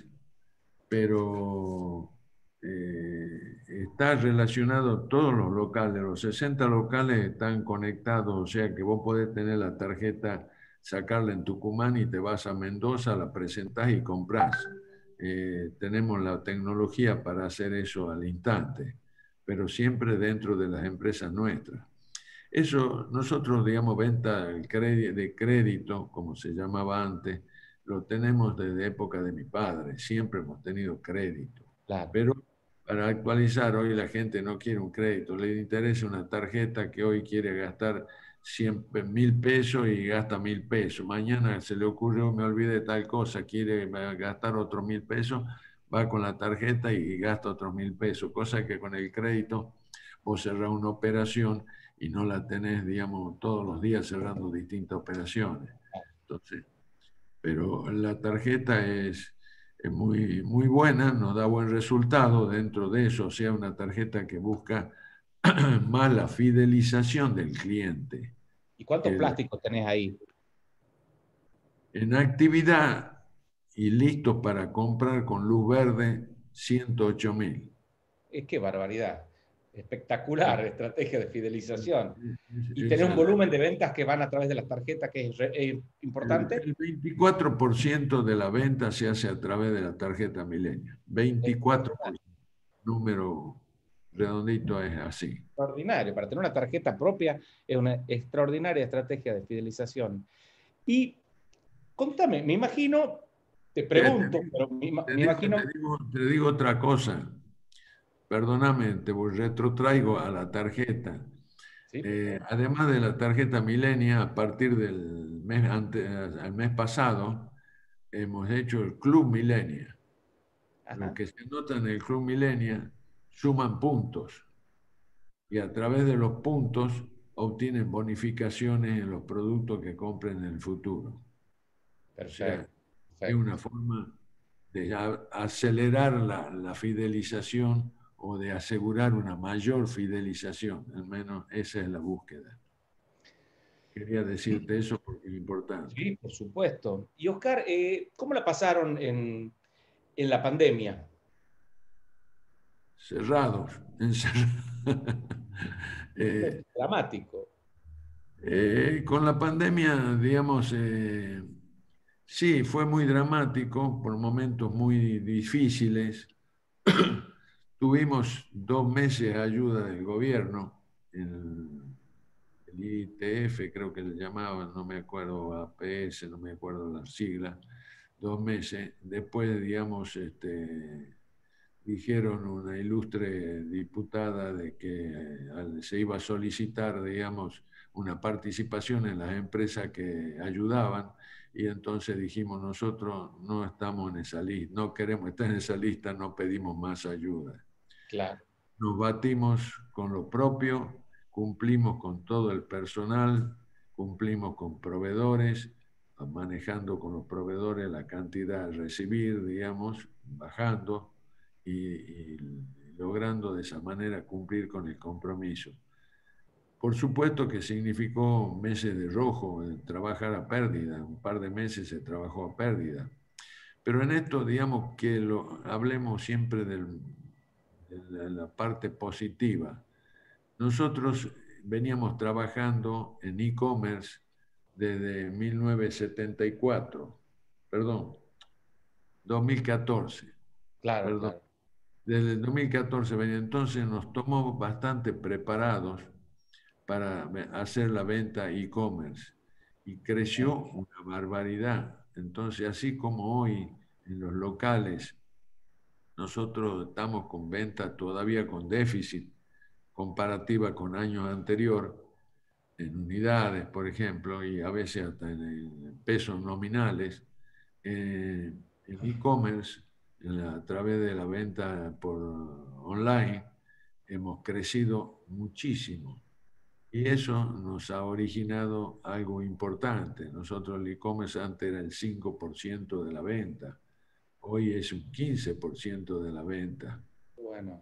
S3: pero eh, está relacionado todos los locales, los sesenta locales están conectados, o sea que vos podés tener la tarjeta, sacarla en Tucumán y te vas a Mendoza, la presentás y comprás. Eh, tenemos la tecnología para hacer eso al instante, pero siempre dentro de las empresas nuestras. Eso, nosotros, digamos, venta de crédito, como se llamaba antes, lo tenemos desde época de mi padre, siempre hemos tenido crédito.
S2: Claro.
S3: Pero para actualizar, hoy la gente no quiere un crédito, le interesa una tarjeta que hoy quiere gastar mil pesos y gasta mil pesos. Mañana se le ocurrió, me olvidé tal cosa, quiere gastar otros mil pesos, va con la tarjeta y gasta otros mil pesos, cosa que con el crédito vos cerrás una operación y no la tenés, digamos, todos los días cerrando distintas operaciones. Entonces, pero la tarjeta es, es muy, muy buena, nos da buen resultado dentro de eso, o sea, una tarjeta que busca más la fidelización del cliente.
S2: ¿Y cuántos
S3: Que
S2: plásticos tenés ahí?
S3: en actividad y listos para comprar con luz verde, ciento ocho mil.
S2: Es que barbaridad. Espectacular estrategia de fidelización. Y tener
S3: Esa
S2: un
S3: es la,
S2: volumen de ventas que van a través de las tarjetas que es eh,
S3: el,
S2: importante.
S3: el veinticuatro por ciento de la venta se hace a través de la tarjeta Milenio. veinticuatro por ciento. Número redondito es así.
S2: Extraordinario. Para tener una tarjeta propia es una extraordinaria estrategia de fidelización. Y contame, me imagino te
S3: Eh, te
S2: pregunto,
S3: digo,
S2: pero me, ima-
S3: te
S2: me
S3: digo-
S2: imagino...
S3: te digo- te digo otra cosa. Perdóname, te voy- retrotraigo a la tarjeta.
S2: Sí, por
S3: Eh,
S2: favor.
S3: además de la tarjeta Milenia, a partir del mes, ante, al mes pasado, hemos hecho el Club Milenia. Lo
S2: Ajá,
S3: que se nota en el Club Milenia suman puntos y a través de los puntos obtienen bonificaciones en los productos que compren en el futuro. O sea,
S2: perfecto,
S3: es una
S2: perfecto.
S3: forma de a- acelerar la, la fidelización o de asegurar una mayor fidelización. Al menos esa es la búsqueda. Quería decirte eso porque es importante.
S2: Sí, por supuesto. Y Oscar, eh, ¿cómo la pasaron en, en la pandemia?
S3: Cerrados, encerrados. Eh,
S2: Dramático.
S3: eh, con la pandemia, digamos, eh, sí, fue muy dramático, por momentos muy difíciles. Tuvimos dos meses de ayuda del gobierno, el, el I T F creo que le llamaban, no me acuerdo, A P S, no me acuerdo la sigla, dos meses. Después, digamos, este, dijeron una ilustre diputada de que eh, se iba a solicitar, digamos, una participación en las empresas que ayudaban y entonces dijimos nosotros no estamos en esa lista, no queremos estar en esa lista, no pedimos más ayuda.
S2: Claro.
S3: Nos batimos con lo propio, cumplimos con todo el personal, cumplimos con proveedores, manejando con los proveedores la cantidad a recibir, digamos, bajando y, y logrando de esa manera cumplir con el compromiso. Por supuesto que significó meses de rojo, trabajar a pérdida, un par de meses se trabajó a pérdida. Pero en esto, digamos que lo, hablemos siempre del, de la, la parte positiva. Nosotros veníamos trabajando en e-commerce desde mil novecientos setenta y cuatro, perdón, dos mil catorce,
S2: Claro,
S3: perdón.
S2: claro.
S3: Desde el dos mil catorce venía, entonces nos tomó bastante preparados para hacer la venta e-commerce y creció
S2: Bien.
S3: una barbaridad. Entonces, así como hoy en los locales nosotros estamos con venta todavía con déficit comparativa con años anterior, en unidades, por ejemplo, y a veces hasta en pesos nominales, eh, en e-commerce, a través de la venta por online, hemos crecido muchísimo. Y eso nos ha originado algo importante. Nosotros el e-commerce antes era el cinco por ciento de la venta, hoy es un quince por ciento de la venta.
S2: Bueno.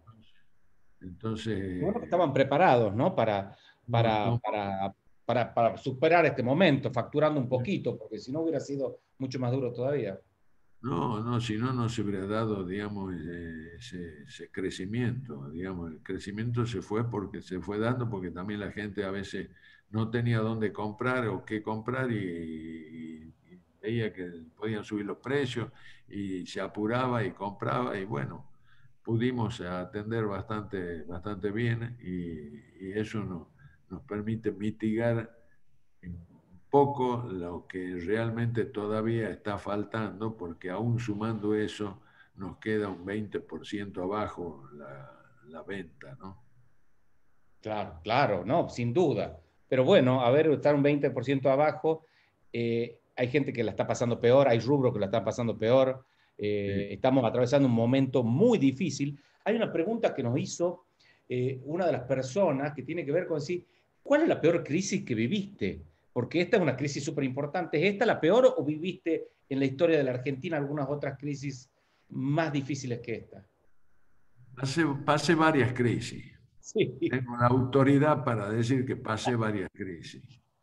S2: Bueno, que
S3: Entonces,
S2: estaban preparados, ¿no? Para,
S3: nos
S2: para,
S3: tomó,
S2: para, para, para superar este momento, facturando un poquito, porque si no hubiera sido mucho más duro todavía.
S3: no, no, si no, no se hubiera dado, digamos, eh, ese, ese crecimiento, digamos, el crecimiento se fue porque se fue dando porque también la gente a veces no tenía dónde comprar o qué comprar y, y- y veía que podían subir los precios y se apuraba y compraba y bueno, pudimos atender bastante, bastante bien y, y eso no- nos permite mitigar un poco lo que realmente todavía está faltando, porque aún sumando eso, nos queda un veinte por ciento abajo la, la venta, ¿no?
S2: Claro, claro, no, sin duda. Pero bueno, a ver, estar un veinte por ciento abajo, eh, hay gente que la está pasando peor, hay rubros que la están pasando peor,
S3: Sí.
S2: eh, estamos atravesando un momento muy difícil. Hay una pregunta que nos hizo eh, una de las personas que tiene que ver con decir, ¿cuál es la peor crisis que viviste? Porque esta es una crisis súper importante. ¿Es esta la peor o viviste en la historia de la Argentina algunas otras crisis más difíciles que esta?
S3: Pasé, pasé varias crisis.
S2: Sí,
S3: Tengo la autoridad para decir que pasé varias crisis.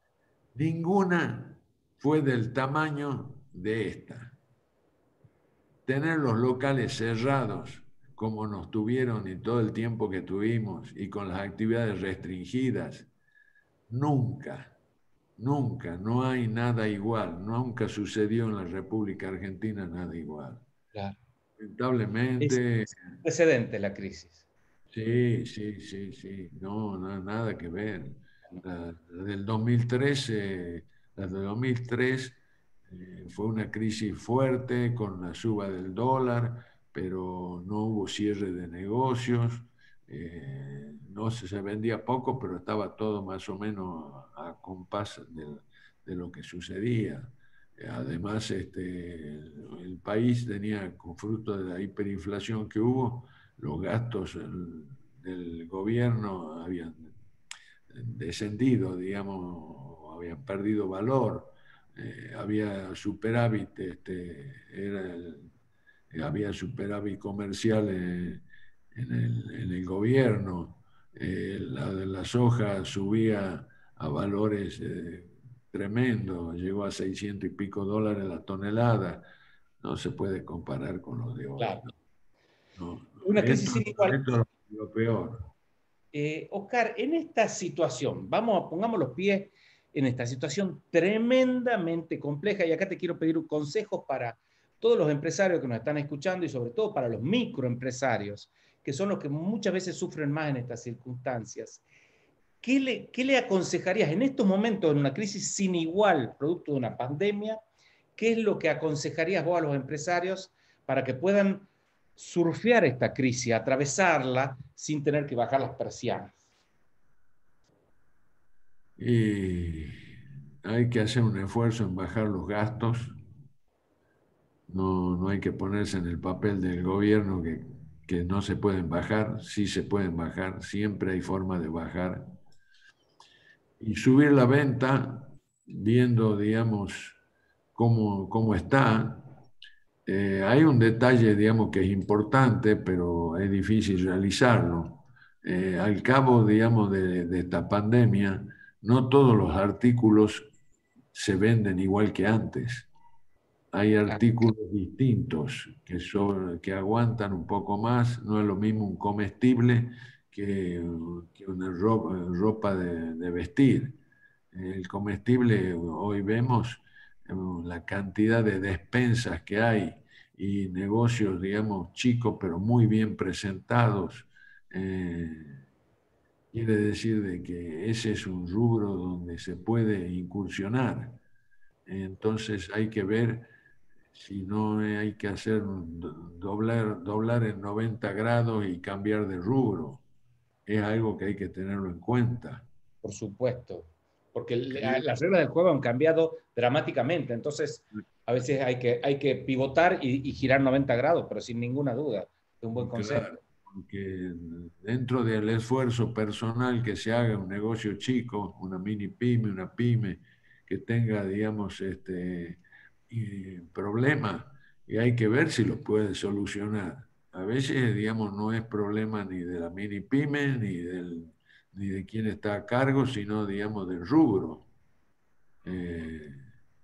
S3: Ninguna fue del tamaño de esta. Tener los locales cerrados como nos tuvieron y todo el tiempo que tuvimos y con las actividades restringidas, nunca, nunca, no hay nada igual, nunca sucedió en la República Argentina nada igual.
S2: claro. Es
S3: Lamentablemente,
S2: precedente la crisis.
S3: sí, sí, sí, sí, no, no, nada que ver. La, la del dos mil trece, la del dos mil tres Eh, fue una crisis fuerte con la suba del dólar, pero no hubo cierre de negocios. Eh, no se, se vendía poco, pero estaba todo más o menos a compás de, de lo que sucedía. Además, este, el país tenía, con fruto de la hiperinflación que hubo, los gastos del gobierno habían descendido, digamos, habían perdido valor, eh, había superávit, este, era el, había superávit comercial en, en, el, en el gobierno, eh, la de la soja subía a valores eh, tremendos, llegó a seiscientos y pico dólares la tonelada, no se puede comparar con lo de hoy.
S2: Claro.
S3: No, no,
S2: Una crisis
S3: esto,
S2: sin igual.
S3: esto es lo peor.
S2: Eh, Oscar, en esta situación, vamos a pongamos los pies en esta situación tremendamente compleja, y acá te quiero pedir consejos para todos los empresarios que nos están escuchando y sobre todo para los microempresarios, que son los que muchas veces sufren más en estas circunstancias. ¿Qué le, qué le aconsejarías en estos momentos, en una crisis sin igual, producto de una pandemia? ¿Qué es lo que aconsejarías vos a los empresarios para que puedan surfear esta crisis, atravesarla sin tener que bajar las persianas?
S3: Y hay que hacer un esfuerzo en bajar los gastos. No, no hay que ponerse en el papel del gobierno que, que no se pueden bajar. Sí se pueden bajar, siempre hay forma de bajar. Y subir la venta viendo, digamos, cómo, cómo está. Eh, hay un detalle, digamos, que es importante, pero es difícil realizarlo. Eh, al cabo, digamos, de, de esta pandemia, no todos los artículos se venden igual que antes. Hay artículos distintos que, son, que aguantan un poco más. No es lo mismo un comestible que, que una ropa, ropa de, de vestir. El comestible, hoy vemos la cantidad de despensas que hay y negocios, digamos, chicos, pero muy bien presentados. Eh, quiere decir de que ese es un rubro donde se puede incursionar. Entonces hay que ver si no hay que hacer doblar, doblar en noventa grados y cambiar de rubro. Es algo que hay que tenerlo en cuenta.
S2: Por supuesto, porque
S3: ¿Sí?
S2: las reglas del juego han cambiado dramáticamente, entonces a veces hay que, hay que pivotar y, y girar noventa grados, pero sin ninguna duda, es un buen consejo.
S3: Claro, porque dentro del esfuerzo personal que se haga un negocio chico, una mini pyme, una pyme, que tenga, digamos, este problema, y hay que ver si lo puede solucionar. A veces, digamos, no es problema ni de la mini pyme, ni, del, ni de quién está a cargo, sino, digamos, del rubro. Eh,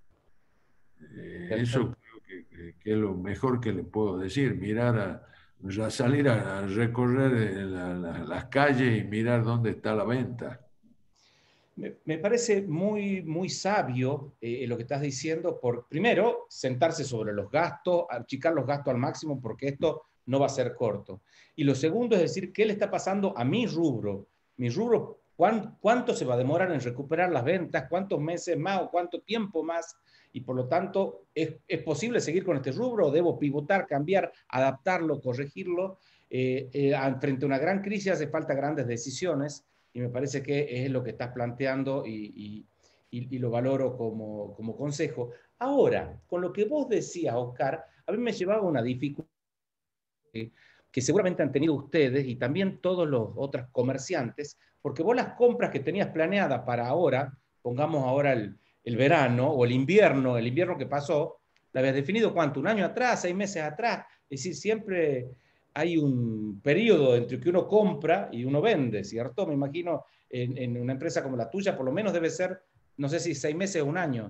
S3: eh, eso creo que, que, que es lo mejor que le puedo decir, mirar a a salir a, a recorrer la, la, las calles y mirar dónde está la venta.
S2: Me, me parece muy, muy sabio eh, lo que estás diciendo, por primero, sentarse sobre los gastos, achicar los gastos al máximo, porque esto no va a ser corto. Y lo segundo es decir, ¿qué le está pasando a mi rubro? Mi rubro, ¿cuán, ¿cuánto se va a demorar en recuperar las ventas? ¿Cuántos meses más o cuánto tiempo más? Y por lo tanto, ¿es, es posible seguir con este rubro? ¿Debo pivotar, cambiar, adaptarlo, corregirlo? Eh, eh, frente a una gran crisis hace falta grandes decisiones y me parece que es lo que estás planteando y, y, y, y lo valoro como, como consejo. Ahora, con lo que vos decías, Oscar, a mí me llevaba una dificultad que, que seguramente han tenido ustedes y también todos los otros comerciantes, porque vos las compras que tenías planeadas para ahora, pongamos ahora el, el verano o el invierno, el invierno que pasó, la habías definido cuánto, un año atrás, seis meses atrás, es decir, siempre hay un periodo entre que uno compra y uno vende, ¿cierto? Me imagino en, en una empresa como la tuya, por lo menos debe ser, no sé si seis meses o un año.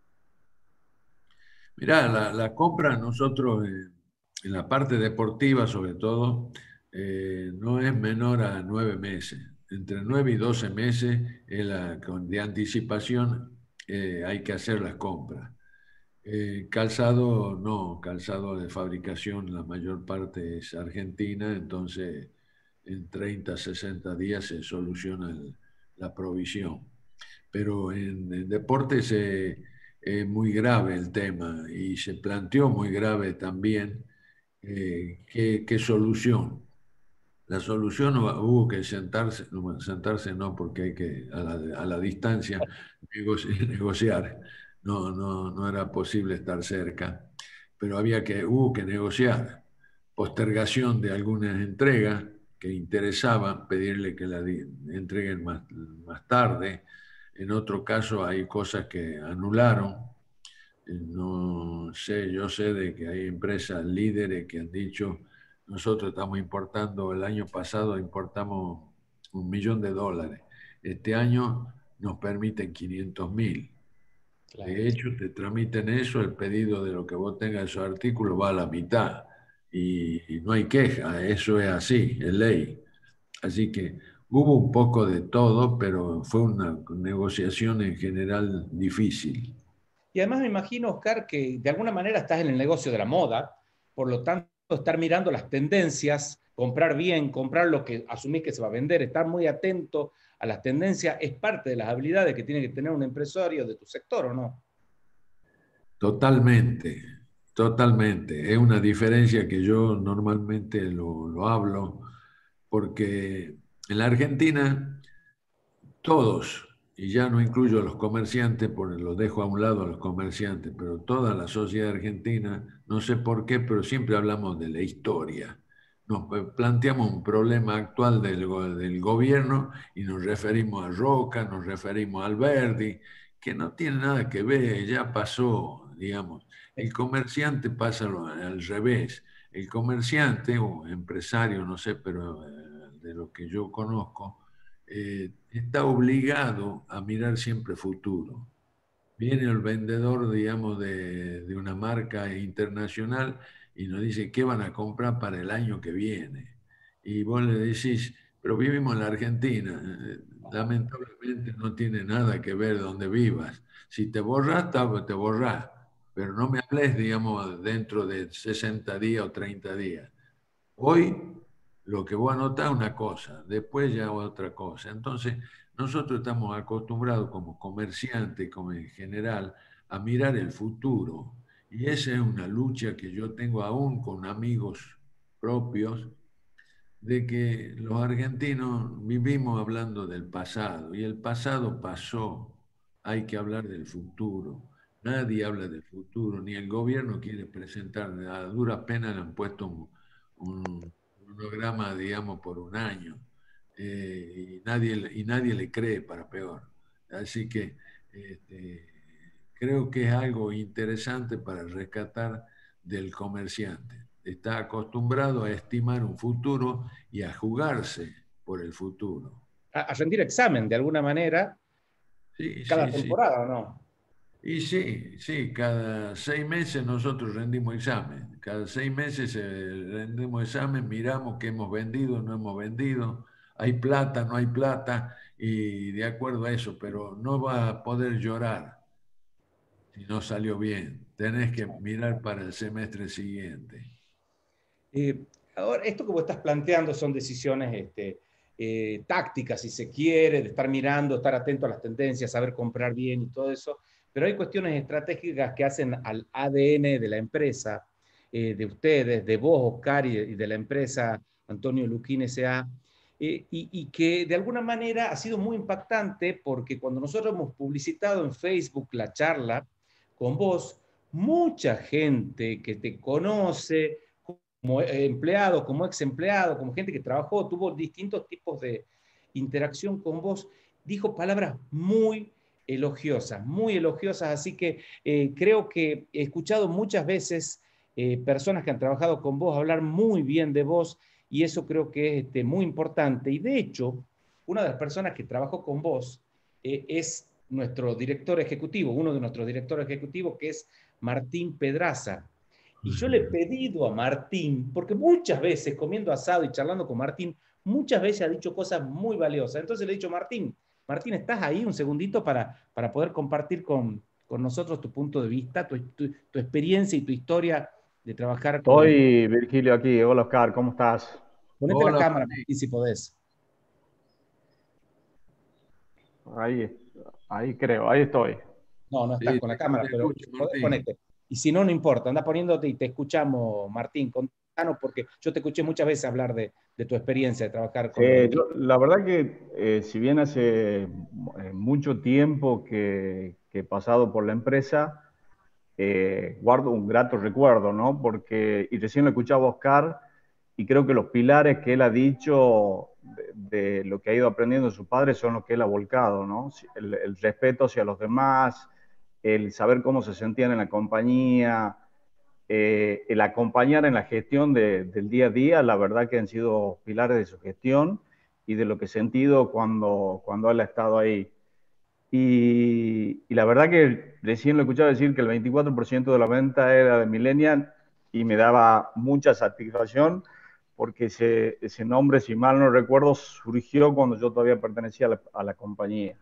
S3: Mirá, la, la compra nosotros, eh, en la parte deportiva sobre todo, eh, no es menor a nueve meses. Entre nueve y doce meses es la, con, de anticipación eh, hay que hacer las compras. Eh, calzado, no, calzado de fabricación, la mayor parte es argentina, entonces en treinta, sesenta días se soluciona el, la provisión. Pero en, en deportes, eh, eh, muy grave el tema y se planteó muy grave también eh, qué, qué solución. La solución hubo que sentarse, no, sentarse no, porque hay que a la, a la distancia negoci- negociar. No, no, no era posible estar cerca, pero había que, hubo que negociar postergación de algunas entregas que interesaban, pedirle que la di- entreguen más, más tarde. En otro caso hay cosas que anularon. Eh, No sé, yo sé de que hay empresas líderes que han dicho, nosotros estamos importando, el año pasado importamos un millón de dólares, este año nos permiten quinientos mil.
S2: Claro.
S3: De hecho, te tramiten eso, el pedido de lo que vos tengas en esos artículos va a la mitad y, y no hay queja, eso es así, es ley. Así que hubo un poco de todo, pero fue una negociación en general difícil.
S2: Y además me imagino, Oscar, que de alguna manera estás en el negocio de la moda, por lo tanto, estar mirando las tendencias, comprar bien, comprar lo que asumís que se va a vender, estar muy atento a las tendencias, es parte de las habilidades que tiene que tener un empresario de tu sector, ¿o no?
S3: Totalmente, totalmente. Es una diferencia que yo normalmente lo, lo hablo porque en la Argentina todos, y ya no incluyo a los comerciantes, porque los dejo a un lado a los comerciantes, pero toda la sociedad argentina, no sé por qué, pero siempre hablamos de la historia. Nos planteamos un problema actual del, go- del gobierno y nos referimos a Roca, nos referimos a Alberdi, que no tiene nada que ver, ya pasó, digamos. El comerciante pasa lo- al revés. El comerciante o empresario, no sé, pero eh, de lo que yo conozco, eh, está obligado a mirar siempre futuro. Viene el vendedor, digamos, de, de una marca internacional y nos dice qué van a comprar para el año que viene. Y vos le decís, pero vivimos en la Argentina. Eh, Lamentablemente no tiene nada que ver donde vivas. Si te borras, ta- te borras. Pero no me hables, digamos, dentro de sesenta días o treinta días. Hoy lo que vos anotás es una cosa, después ya otra cosa. Entonces, nosotros estamos acostumbrados como comerciantes, como en general, a mirar el futuro. Y esa es una lucha que yo tengo aún con amigos propios, de que los argentinos vivimos hablando del pasado y el pasado pasó. Hay que hablar del futuro. Nadie habla del futuro, ni el gobierno quiere presentar. A duras penas le han puesto un, un programa, digamos, por un año. Eh, y, nadie, y nadie le cree para peor. Así que este, creo que es algo interesante para rescatar del comerciante. Está acostumbrado a estimar un futuro y a jugarse por el futuro.
S2: A, a rendir examen de alguna manera
S3: Sí,
S2: cada
S3: sí, sí.
S2: temporada, ¿o no?
S3: Y sí, sí, cada seis meses nosotros rendimos examen. Cada seis meses eh, rendimos examen, miramos qué hemos vendido, no hemos vendido, hay plata, no hay plata, y de acuerdo a eso, pero no va a poder llorar si no salió bien. Tenés que mirar para el semestre siguiente.
S2: Eh, ahora, esto que vos estás planteando son decisiones este, eh, tácticas, si se quiere, de estar mirando, estar atento a las tendencias, saber comprar bien y todo eso, pero hay cuestiones estratégicas que hacen al A D N de la empresa, eh, de ustedes, de vos, Oscar, y de, y de la empresa Antonio Luquín S A, eh, y, y que de alguna manera ha sido muy impactante porque cuando nosotros hemos publicitado en Facebook la charla con vos, mucha gente que te conoce, como empleado, como ex empleado, como gente que trabajó, tuvo distintos tipos de interacción con vos, dijo palabras muy elogiosas, muy elogiosas, así que eh, creo que he escuchado muchas veces eh, personas que han trabajado con vos hablar muy bien de vos y eso creo que es este, muy importante. Y de hecho, una de las personas que trabajó con vos eh, es nuestro director ejecutivo, uno de nuestros directores ejecutivos, que es Martín Pedraza. Y yo le he pedido a Martín, porque muchas veces comiendo asado y charlando con Martín, muchas veces ha dicho cosas muy valiosas. Entonces le he dicho, Martín, Martín, ¿estás ahí un segundito para, para poder compartir con, con nosotros tu punto de vista, tu, tu, tu experiencia y tu historia de trabajar con la empresa?
S4: Estoy, Virgilio, aquí. Hola, Oscar, ¿cómo estás?
S2: Ponete la
S3: Hola,
S2: cámara,
S3: Martín.
S2: Martín, si podés.
S4: Ahí, ahí creo, ahí estoy.
S2: No, no estás
S3: Sí,
S2: con la
S3: te,
S2: cámara,
S3: te
S2: pero
S3: escucho,
S2: podés
S3: Martín.
S2: ponerte. Y si no, no importa, anda poniéndote y te escuchamos, Martín. Contanos, porque yo te escuché muchas veces hablar de, de tu experiencia de trabajar
S4: Sí,
S2: con los
S4: yo,
S2: equipos.
S4: la verdad que eh, si bien hace eh, mucho tiempo que, que he pasado por la empresa, eh, guardo un grato recuerdo, ¿no? Porque, y recién lo escuchaba Oscar, y creo que los pilares que él ha dicho de, de lo que ha ido aprendiendo de su padre son los que él ha volcado, ¿no? El, el respeto hacia los demás, el saber cómo se sentían en la compañía, eh, el acompañar en la gestión de, del día a día, la verdad que han sido pilares de su gestión y de lo que he sentido cuando, cuando él ha estado ahí. Y, y la verdad que recién lo escuchaba decir que el veinticuatro por ciento de la venta era de Millennial y me daba mucha satisfacción porque ese, ese nombre, si mal no recuerdo, surgió cuando yo todavía pertenecía a la, a la compañía.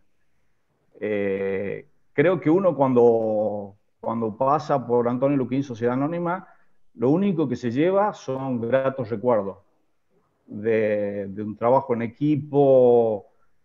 S4: Eh, creo que uno cuando, cuando pasa por Antonio Luquín Sociedad Anónima, lo único que se lleva son gratos recuerdos de, de un trabajo en equipo,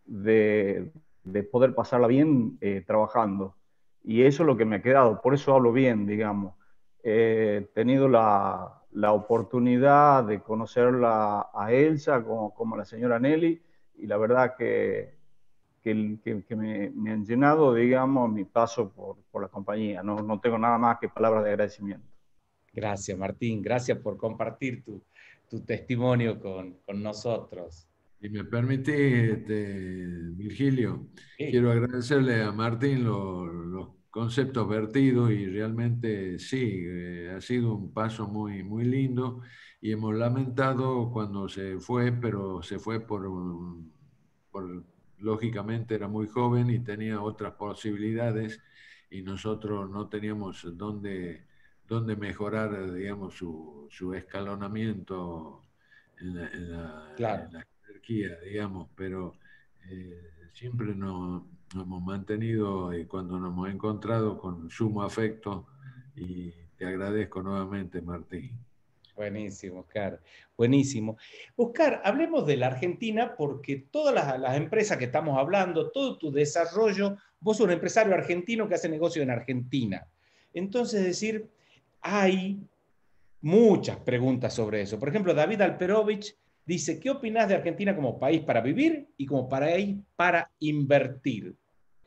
S4: de, de poder pasarla bien eh, trabajando. Y eso es lo que me ha quedado, por eso hablo bien, digamos. Eh, he tenido la, la oportunidad de conocerla a Elsa como, como a la señora Nelly, y la verdad que, que, que, que me, me, han llenado, digamos, mi paso por, por la compañía. No, no tengo nada más que palabras de agradecimiento.
S2: Gracias, Martín. Gracias por compartir tu, tu testimonio con, con nosotros.
S3: Y me permite, este, Virgilio,
S2: Sí.
S3: quiero agradecerle a Martín lo- los conceptos vertidos y realmente sí, eh, ha sido un paso muy, muy lindo y hemos lamentado cuando se fue, pero se fue por, un- por, lógicamente era muy joven y tenía otras posibilidades y nosotros no teníamos dónde, dónde mejorar, digamos, su, su escalonamiento en la, en la,
S2: Claro.
S3: en la jerarquía, digamos, pero eh, siempre nos, nos hemos mantenido y cuando nos hemos encontrado con sumo afecto y te agradezco nuevamente, Martín.
S2: Buenísimo, Oscar. Buenísimo. Oscar, hablemos de la Argentina porque todas las, las empresas que estamos hablando, todo tu desarrollo, vos sos un empresario argentino que hace negocio en Argentina. Entonces, es decir, hay muchas preguntas sobre eso. Por ejemplo, David Alperovich dice, ¿qué opinás de Argentina como país para vivir y como país para invertir?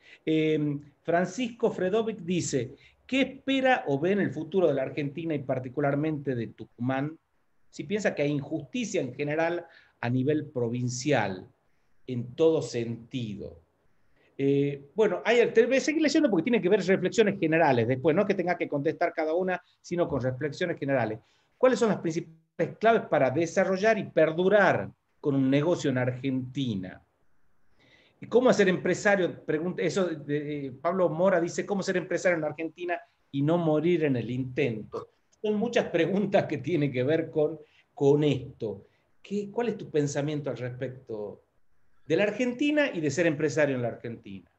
S2: Eh, Francisco Fredovic dice, ¿qué espera o ve en el futuro de la Argentina y particularmente de Tucumán? Si piensa que hay injusticia en general a nivel provincial, en todo sentido. Eh, bueno, hay, te voy a seguir leyendo porque tiene que ver reflexiones generales después, no es que tenga que contestar cada una, sino con reflexiones generales. ¿Cuáles son las principales claves para desarrollar y perdurar con un negocio en Argentina? ¿Y cómo ser empresario? Pregunta, eso de, de, Pablo Mora dice, ¿cómo ser empresario en Argentina y no morir en el intento? Son muchas preguntas que tienen que ver con, con esto. ¿Qué, ¿Cuál es tu pensamiento al respecto de la Argentina y de ser empresario en la Argentina?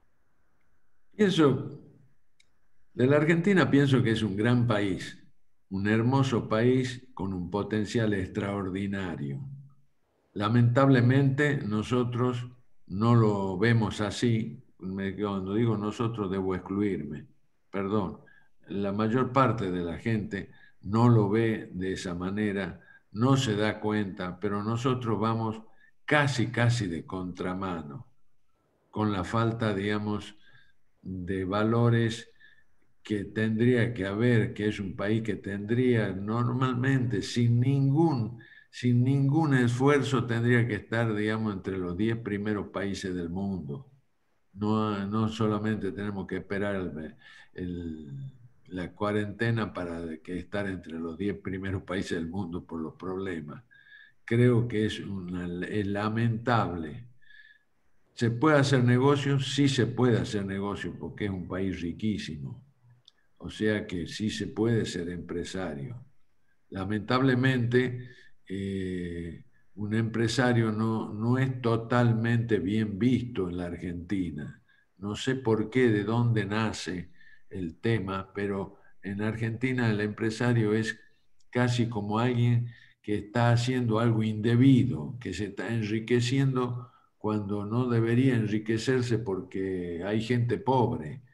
S3: Pienso, de la Argentina pienso que es un gran país, un hermoso país con un potencial extraordinario. Lamentablemente nosotros no lo vemos así. Cuando digo nosotros debo excluirme. Perdón. La mayor parte de la gente no lo ve de esa manera, no se da cuenta, pero nosotros vamos casi, casi de contramano, con la falta, digamos, de valores que tendría que haber, que es un país que tendría normalmente, sin ningún, sin ningún esfuerzo, tendría que estar, digamos, entre los diez primeros países del mundo. No, no solamente tenemos que esperar el, el, la cuarentena para que estar entre los diez primeros países del mundo por los problemas. Creo que es, una, es lamentable. ¿Se puede hacer negocio? Sí se puede hacer negocio porque es un país riquísimo. O sea que sí se puede ser empresario. Lamentablemente, eh, un empresario no, no es totalmente bien visto en la Argentina. No sé por qué, de dónde nace el tema, pero en Argentina el empresario es casi como alguien que está haciendo algo indebido, que se está enriqueciendo cuando no debería enriquecerse porque hay gente pobre,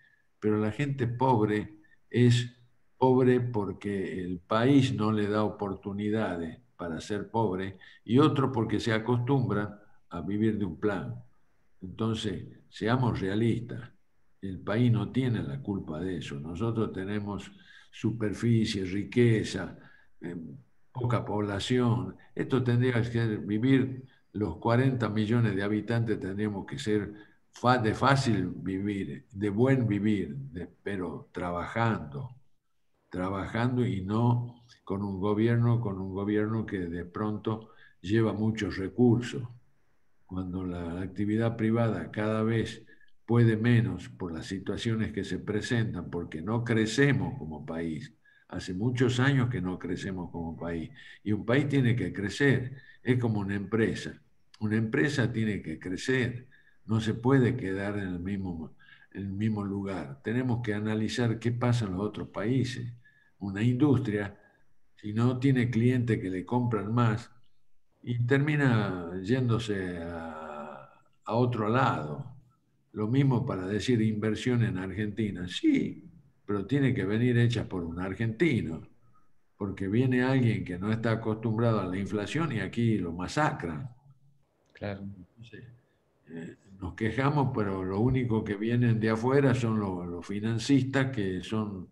S3: pero la gente pobre es pobre porque el país no le da oportunidades para ser pobre y otro porque se acostumbran a vivir de un plan. Entonces, seamos realistas. El país no tiene la culpa de eso. Nosotros tenemos superficie, riqueza, eh, poca población. Esto tendría que ser vivir, los cuarenta millones de habitantes tendríamos que ser de fácil vivir, de buen vivir, de, pero trabajando, trabajando y no con un gobierno, con un gobierno que de pronto lleva muchos recursos. Cuando la actividad privada cada vez puede menos por las situaciones que se presentan, porque no crecemos como país. Hace muchos años que no crecemos como país. Y un país tiene que crecer. Es como una empresa. Una empresa tiene que crecer. No se puede quedar en el mismo, en el mismo lugar. Tenemos que analizar qué pasa en los otros países. Una industria, si no tiene clientes que le compran más, y termina yéndose a, a otro lado. Lo mismo para decir inversión en Argentina. Sí, pero tiene que venir hecha por un argentino, porque viene alguien que no está acostumbrado a la inflación y aquí lo masacran.
S2: Claro.
S3: Entonces, eh, nos quejamos, pero lo único que vienen de afuera son los, los financistas, que son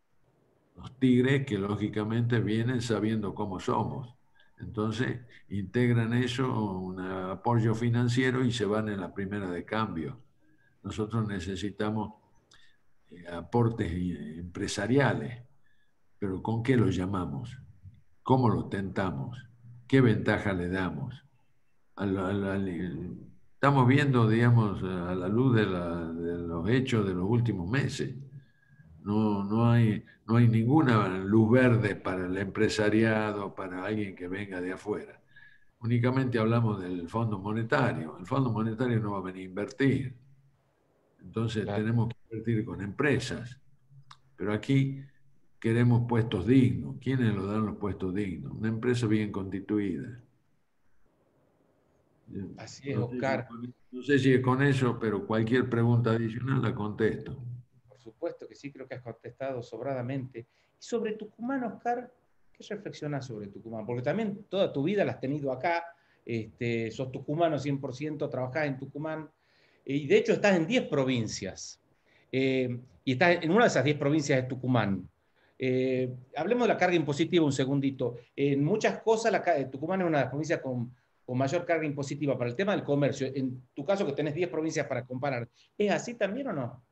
S3: los tigres que lógicamente vienen sabiendo cómo somos. Entonces, integran eso, un apoyo financiero y se van en la primera de cambio. Nosotros necesitamos eh, aportes empresariales, pero ¿con qué los llamamos? ¿Cómo los tentamos? ¿Qué ventaja le damos? Al, al, al, estamos viendo, digamos, a la luz de, la, de los hechos de los últimos meses. No, no, hay, no hay ninguna luz verde para el empresariado, para alguien que venga de afuera. Únicamente hablamos del Fondo Monetario. El Fondo Monetario no va a venir a invertir. Entonces claro, tenemos que invertir con empresas. Pero aquí queremos puestos dignos. ¿Quiénes nos dan los puestos dignos? Una empresa bien constituida.
S2: Así es,
S3: no
S2: Oscar.
S3: Sé si, no sé si es con eso, pero cualquier pregunta adicional la contesto.
S2: Por supuesto que sí, creo que has contestado sobradamente. Y sobre Tucumán, Oscar, ¿qué reflexionas sobre Tucumán? Porque también toda tu vida la has tenido acá, este, sos tucumano cien por ciento, trabajás en Tucumán, y de hecho estás en diez provincias, eh, y estás en una de esas diez provincias de Tucumán. Eh, hablemos de la carga impositiva un segundito. En muchas cosas, la, Tucumán es una de las provincias con, con mayor carga impositiva para el tema del comercio. En tu caso, que tenés diez provincias para comparar, ¿es así también o no?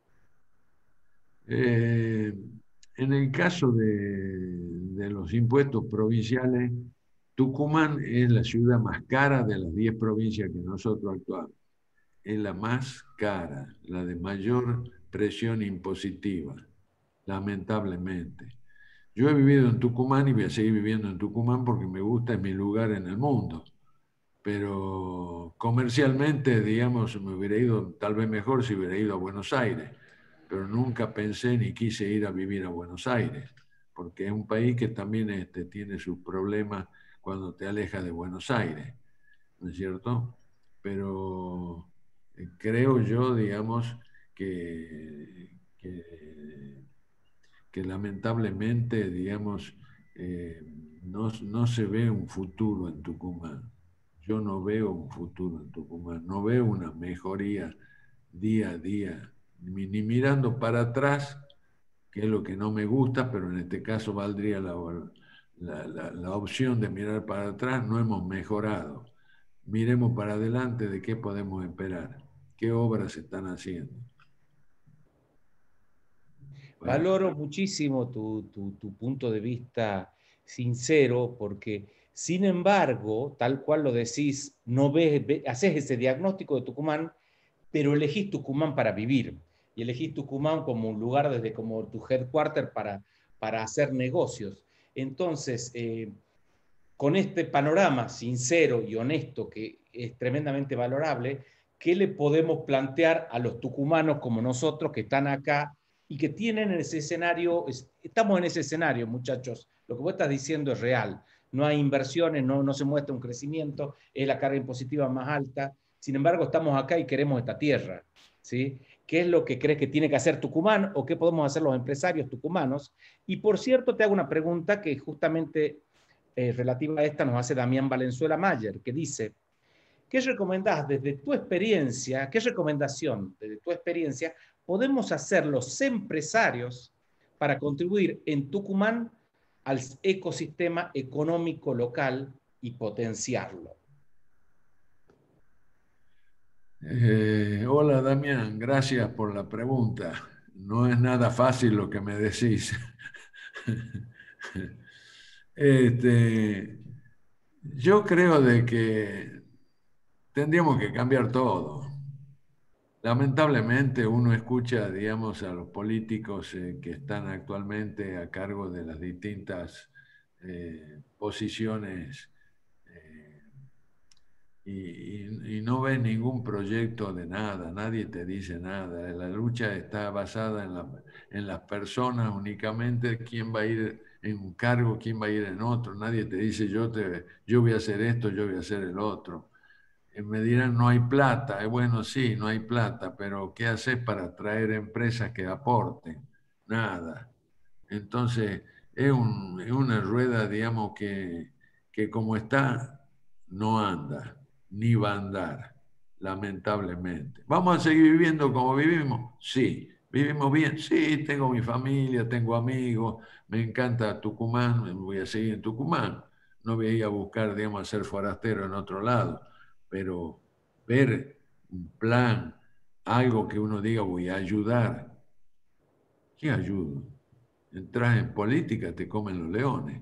S3: Eh, en el caso de, de los impuestos provinciales, Tucumán es la ciudad más cara de las diez provincias que nosotros actuamos. Es la más cara, la de mayor presión impositiva, lamentablemente. Yo he vivido en Tucumán y voy a seguir viviendo en Tucumán porque me gusta, es mi lugar en el mundo. Pero comercialmente, digamos, me hubiera ido tal vez mejor si hubiera ido a Buenos Aires, pero nunca pensé ni quise ir a vivir a Buenos Aires, porque es un país que también este, tiene sus problemas cuando te alejas de Buenos Aires, ¿no es cierto? Pero creo yo, digamos, que, que, que lamentablemente, digamos, eh, no, no se ve un futuro en Tucumán. Yo no veo un futuro en Tucumán, no veo una mejoría día a día, ni, ni mirando para atrás, que es lo que no me gusta, pero en este caso valdría la, la, la, la opción de mirar para atrás. No hemos mejorado. Miremos para adelante de qué podemos esperar, qué obras se están haciendo.
S2: Bueno. Valoro muchísimo tu, tu, tu punto de vista sincero, porque sin embargo, tal cual lo decís, no ves, ves, haces ese diagnóstico de Tucumán, pero elegís Tucumán para vivir, y elegís Tucumán como un lugar desde como tu headquarter para, para hacer negocios. Entonces, eh, con este panorama sincero y honesto que es tremendamente valorable, ¿qué le podemos plantear a los tucumanos como nosotros que están acá y que tienen ese escenario? Estamos en ese escenario, muchachos. Lo que vos estás diciendo es real. No hay inversiones, no, no se muestra un crecimiento, es la carga impositiva más alta. Sin embargo, estamos acá y queremos esta tierra, ¿sí? qué es lo que crees que tiene que hacer Tucumán o qué podemos hacer los empresarios tucumanos. Y por cierto, te hago una pregunta que justamente eh, relativa a esta nos hace Damián Valenzuela Mayer, que dice, ¿qué recomendás desde tu experiencia, qué recomendación desde tu experiencia podemos hacer los empresarios para contribuir en Tucumán al ecosistema económico local y potenciarlo?
S3: Eh, hola Damián, gracias por la pregunta. No es nada fácil lo que me decís. Este, yo creo de que tendríamos que cambiar todo. Lamentablemente uno escucha, digamos, a los políticos eh, que están actualmente a cargo de las distintas eh, posiciones eh, y, y, y no ves ningún proyecto de nada, nadie te dice nada. La lucha está basada en, la, en las personas únicamente, quién va a ir en un cargo, quién va a ir en otro. Nadie te dice yo, te, yo voy a hacer esto, yo voy a hacer el otro. Y me dirán, no hay plata. Bueno, sí, no hay plata, pero ¿qué haces para atraer empresas que aporten? Nada. Entonces, es, un, es una rueda, digamos, que, que como está, no anda, ni va a andar, lamentablemente. ¿Vamos a seguir viviendo como vivimos? Sí. ¿Vivimos bien? Sí, tengo mi familia, tengo amigos, me encanta Tucumán, voy a seguir en Tucumán. No voy a ir a buscar, digamos, a ser forastero en otro lado, pero ver un plan, algo que uno diga, voy a ayudar. ¿Qué ayudo? Entras en política, te comen los leones.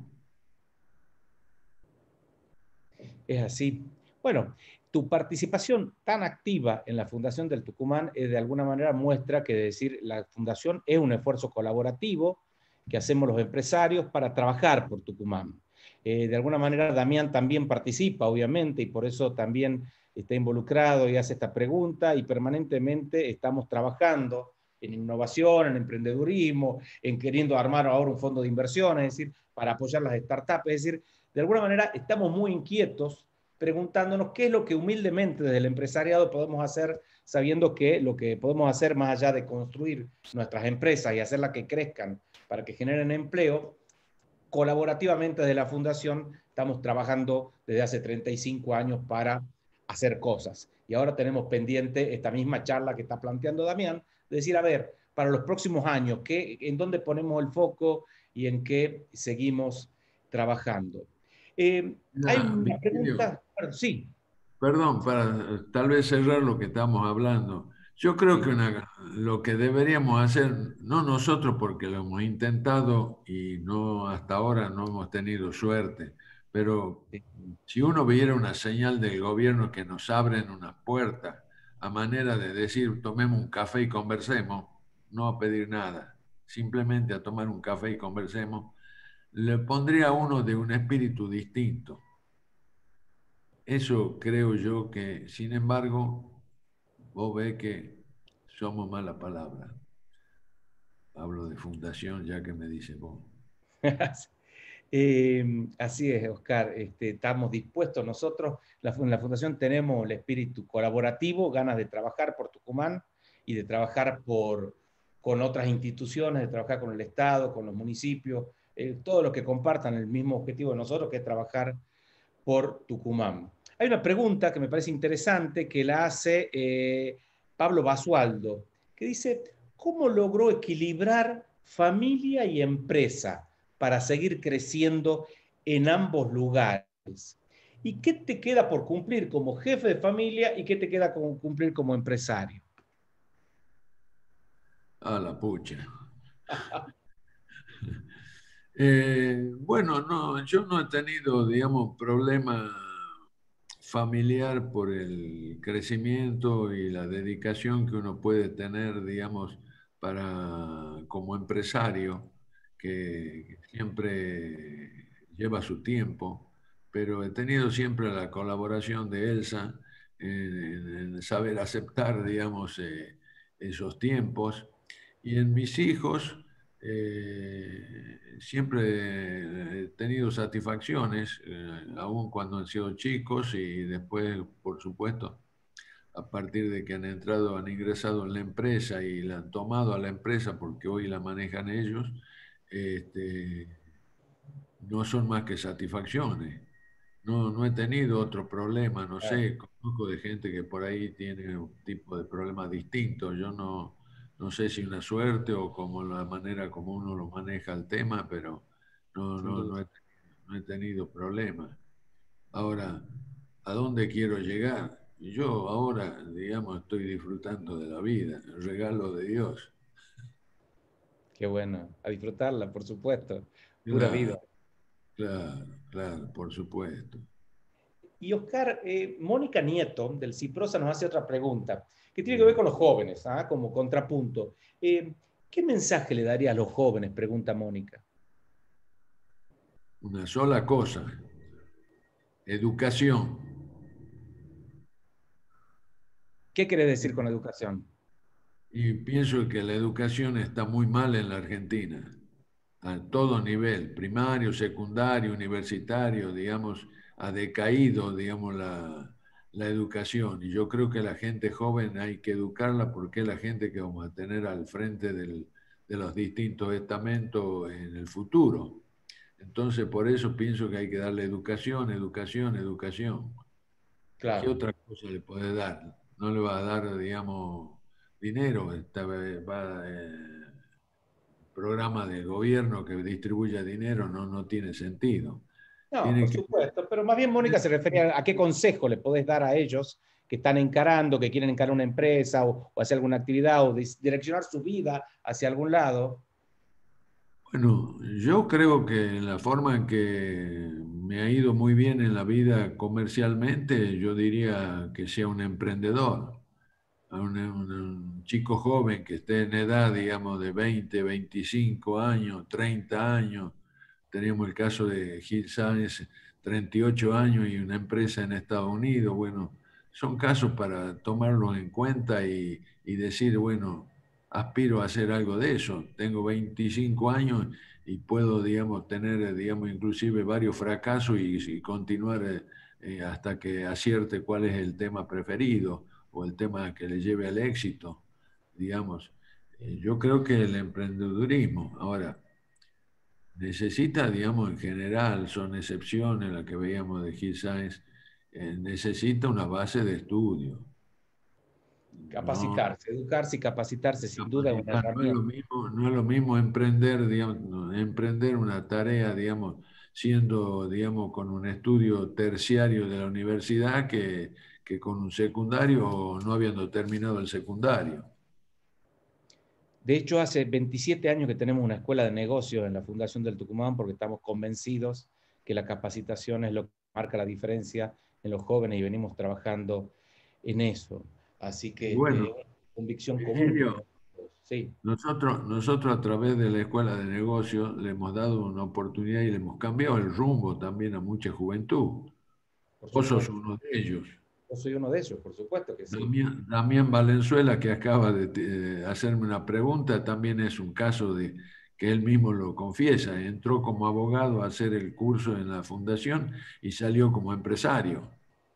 S2: Es así. Bueno, tu participación tan activa en la Fundación del Tucumán es de alguna manera muestra que decir la Fundación es un esfuerzo colaborativo que hacemos los empresarios para trabajar por Tucumán. Eh, de alguna manera Damián también participa, obviamente, y por eso también está involucrado y hace esta pregunta y permanentemente estamos trabajando en innovación, en emprendedurismo, en queriendo armar ahora un fondo de inversión, es decir, para apoyar las startups, es decir, de alguna manera estamos muy inquietos preguntándonos qué es lo que humildemente desde el empresariado podemos hacer, sabiendo que lo que podemos hacer más allá de construir nuestras empresas y hacerlas que crezcan para que generen empleo, colaborativamente desde la Fundación estamos trabajando desde hace treinta y cinco años para hacer cosas. Y ahora tenemos pendiente esta misma charla que está planteando Damián, de decir, a ver, para los próximos años, ¿qué, ¿en dónde ponemos el foco y en qué seguimos trabajando? Eh, hay
S3: Ya,
S2: una
S3: Virgilio,
S2: pregunta, bueno, sí.
S3: perdón, para tal vez cerrar lo que estamos hablando. Yo creo que
S2: Sí.
S3: una, lo que deberíamos hacer, no nosotros porque lo hemos intentado y no hasta ahora no hemos tenido suerte, pero
S2: Sí.
S3: si uno viera una señal del gobierno que nos abren unas puertas a manera de decir tomemos un café y conversemos, no a pedir nada, simplemente a tomar un café y conversemos, le pondría a uno de un espíritu distinto. Eso creo yo que, sin embargo, vos ves que somos mala palabra. Hablo de fundación ya que me dice vos.
S2: Eh, así es, Oscar. Este, estamos dispuestos nosotros, la, en la Fundación tenemos el espíritu colaborativo, ganas de trabajar por Tucumán y de trabajar por, con otras instituciones, de trabajar con el Estado, con los municipios, eh, todos los que compartan el mismo objetivo de nosotros, que es trabajar por Tucumán. Hay una pregunta que me parece interesante que la hace eh, Pablo Basualdo, que dice, ¿cómo logró equilibrar familia y empresa para seguir creciendo en ambos lugares? ¿Y qué te queda por cumplir como jefe de familia y qué te queda por cumplir como empresario?
S3: A la pucha. Eh, bueno, no, yo no he tenido, digamos, problema familiar por el crecimiento y la dedicación que uno puede tener, digamos, para como empresario, que siempre lleva su tiempo, pero he tenido siempre la colaboración de Elsa en, en saber aceptar, digamos, eh, esos tiempos. Y en mis hijos, eh, siempre he tenido satisfacciones, eh, aun cuando han sido chicos y después, por supuesto, a partir de que han entrado, han ingresado en la empresa y la han tomado a la empresa porque hoy la manejan ellos, este, no son más que satisfacciones. No, no he tenido otro problema, no sé, conozco de gente que por ahí tiene un tipo de problema distinto. Yo no, no sé si una suerte o como la manera como uno lo maneja el tema, pero no,
S2: Sin
S3: no,
S2: duda.
S3: no he, no he tenido problemas. Ahora, ¿a dónde quiero llegar? Yo ahora, digamos, estoy disfrutando de la vida, el regalo de Dios.
S2: Qué bueno, a disfrutarla, por supuesto, pura vida.
S3: Claro, claro, claro, por supuesto.
S2: Y Oscar, eh, Mónica Nieto del Ciprosa nos hace otra pregunta, que tiene que ver con los jóvenes, ¿ah? Como contrapunto. Eh, ¿Qué mensaje le daría a los jóvenes? Pregunta Mónica.
S3: Una sola cosa, educación.
S2: ¿Qué quiere decir con educación?
S3: Y pienso que la educación está muy mal en la Argentina, a todo nivel, primario, secundario, universitario, digamos, ha decaído, digamos, la, la educación. Y yo creo que la gente joven hay que educarla porque es la gente que vamos a tener al frente del, de los distintos estamentos en el futuro. Entonces, por eso pienso que hay que darle educación, educación, educación. ¿Qué
S2: Claro.
S3: otra cosa le puede dar? No le va a dar, digamos, dinero. Esta, va, eh, programa de gobierno que distribuya dinero no, no tiene sentido.
S2: No,
S3: Tiene
S2: por
S3: que...
S2: supuesto, pero más bien Mónica se refería a qué consejo le podés dar a ellos que están encarando, que quieren encarar una empresa o, o hacer alguna actividad o direccionar su vida hacia algún lado.
S3: Bueno, yo creo que la forma en que me ha ido muy bien en la vida comercialmente, yo diría que sea un emprendedor. A un, un- un chico joven que esté en edad, digamos, de veinte, veinticinco años, treinta años. Teníamos el caso de Gil Sáenz, treinta y ocho años y una empresa en Estados Unidos. Bueno, son casos para tomarlos en cuenta y, y decir, bueno, aspiro a hacer algo de eso. Tengo veinticinco años y puedo, digamos, tener, digamos, inclusive varios fracasos y, y continuar eh, eh, hasta que acierte cuál es el tema preferido o el tema que le lleve al éxito, digamos. Eh, yo creo que el emprendedurismo, ahora, necesita, digamos, en general, son excepciones las que veíamos de Gil Sáenz, eh, necesita una base de estudio. No,
S2: Capacitarse, educarse y capacitarse sin duda es una
S3: capacitar, no es lo
S2: herramienta.
S3: mismo, no es lo mismo emprender, digamos, no, emprender una tarea, digamos, siendo, digamos, con un estudio terciario de la universidad que, que con un secundario o no habiendo terminado el secundario.
S2: De hecho, hace veintisiete años que tenemos una escuela de negocios en la Fundación del Tucumán porque estamos convencidos que la capacitación es lo que marca la diferencia en los jóvenes y venimos trabajando en eso. Así
S3: Y
S2: que
S3: bueno,
S2: este, convicción común
S3: Virgilio,
S2: tenemos. Sí,
S3: nosotros, nosotros a través de la escuela de negocios le hemos dado una oportunidad y le hemos cambiado el rumbo también a mucha juventud.
S2: por
S3: Vos sos
S2: supuesto.
S3: uno de ellos.
S2: Yo soy uno de ellos, por supuesto que sí.
S3: Damián, Damián Valenzuela, que acaba de eh, hacerme una pregunta, también es un caso de que él mismo lo confiesa. Entró como abogado a hacer el curso en la fundación y salió como empresario.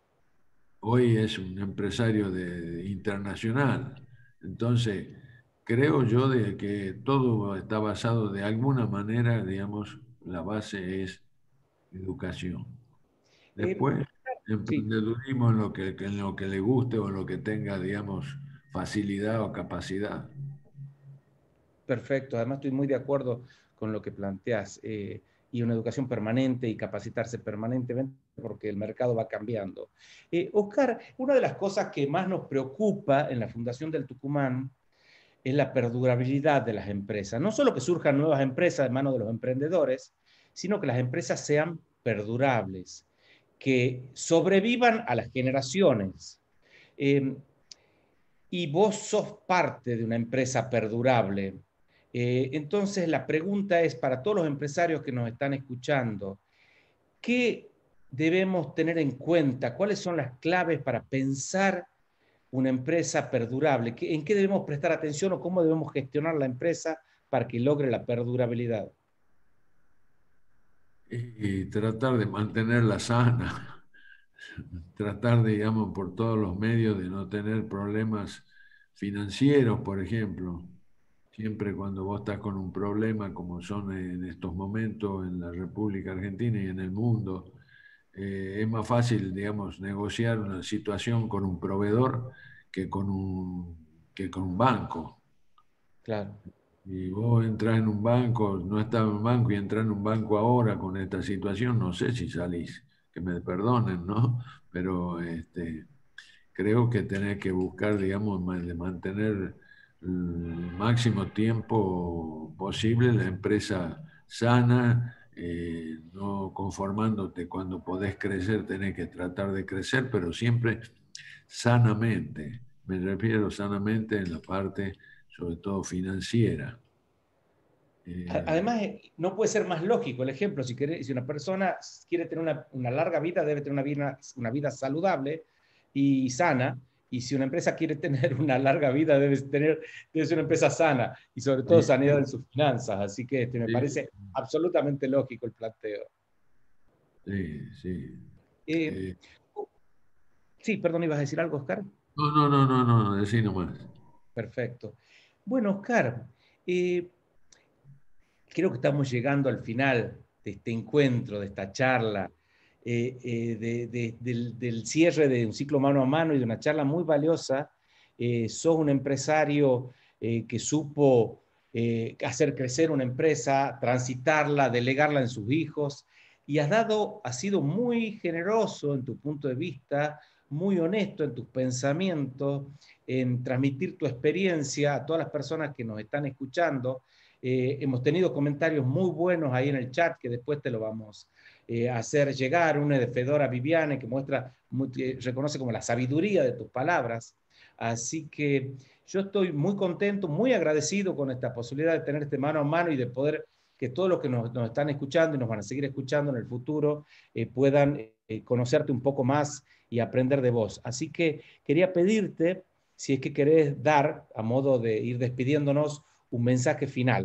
S3: Hoy es un empresario de, internacional. Entonces, creo yo de que todo está basado de alguna manera, digamos, la base es educación.
S2: Eh,
S3: Después,
S2: sí,
S3: emprendedurismo en lo que, en lo que le guste o en lo que tenga, digamos, facilidad o capacidad.
S2: perfecto. Además, estoy muy de acuerdo con lo que planteas. Eh, y una educación permanente y capacitarse permanentemente porque el mercado va cambiando. Eh, Oscar, una de las cosas que más nos preocupa en la Fundación del Tucumán es la perdurabilidad de las empresas. No solo que surjan nuevas empresas de manos de los emprendedores, sino que las empresas sean perdurables, que sobrevivan a las generaciones. Eh, y vos sos parte de una empresa perdurable. Eh, entonces, la pregunta es para todos los empresarios que nos están escuchando, ¿qué debemos tener en cuenta? ¿Cuáles son las claves para pensar una empresa perdurable? ¿En qué debemos prestar atención o cómo debemos gestionar la empresa para que logre la perdurabilidad?
S3: Y, y tratar de mantenerla sana. tratar, digamos, por todos los medios de no tener problemas financieros, por ejemplo. Siempre cuando vos estás con un problema, como son en estos momentos en la República Argentina y en el mundo, eh, es más fácil, digamos, negociar una situación con un proveedor que con un, que con un banco.
S2: Claro.
S3: Y vos entras en un banco, no estás en un banco y entras en un banco ahora con esta situación, no sé si salís, que me perdonen, ¿no? Pero este, creo que tenés que buscar, digamos, de mantener el máximo tiempo posible la empresa sana, eh, no conformándote. Cuando podés crecer, tenés que tratar de crecer, pero siempre sanamente. Me refiero sanamente en la parte, sobre todo financiera. Eh,
S2: Además, no puede ser más lógico el ejemplo. Si, quiere, si una persona quiere tener una, una larga vida, debe tener una vida, una vida saludable y sana. Y si una empresa quiere tener una larga vida, debe, tener, debe ser una empresa sana y sobre todo
S3: sí,
S2: sanidad en sus finanzas. Así que este, me
S3: sí,
S2: parece absolutamente lógico el planteo.
S3: sí, sí.
S2: Eh,
S3: Eh,
S2: sí, perdón, ¿ibas a decir algo, Oscar?
S3: no, no, no, no, no, decí nomás.
S2: Perfecto. Bueno, Oscar, eh, creo que estamos llegando al final de este encuentro, de esta charla, eh, eh, de, de, del, del, cierre de un ciclo mano a mano y de una charla muy valiosa. Eh, sos un empresario eh, que supo eh, hacer crecer una empresa, transitarla, delegarla en sus hijos, y has dado, has sido muy generoso en tu punto de vista, muy honesto en tus pensamientos, en transmitir tu experiencia a todas las personas que nos están escuchando. Eh, hemos tenido comentarios muy buenos ahí en el chat que después te lo vamos eh, a hacer llegar. Una de Fedora Viviane que muestra, muy, reconoce como la sabiduría de tus palabras. Así que yo estoy muy contento, muy agradecido con esta posibilidad de tener este mano a mano y de poder que todos los que nos, nos están escuchando y nos van a seguir escuchando en el futuro eh, puedan eh, conocerte un poco más y aprender de vos. Así que quería pedirte, si es que querés dar, a modo de ir despidiéndonos, un mensaje final.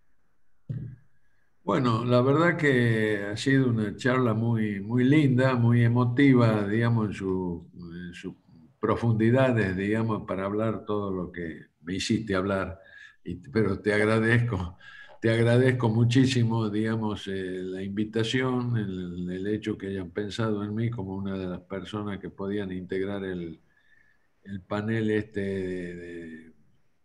S3: Bueno, la verdad que ha sido una charla muy, muy linda, muy emotiva, digamos, en, su, en sus profundidades, digamos, para hablar todo lo que me hiciste hablar. Y, pero te agradezco, te agradezco muchísimo, digamos, eh, la invitación, el, el hecho que hayan pensado en mí como una de las personas que podían integrar el, el panel este de, de,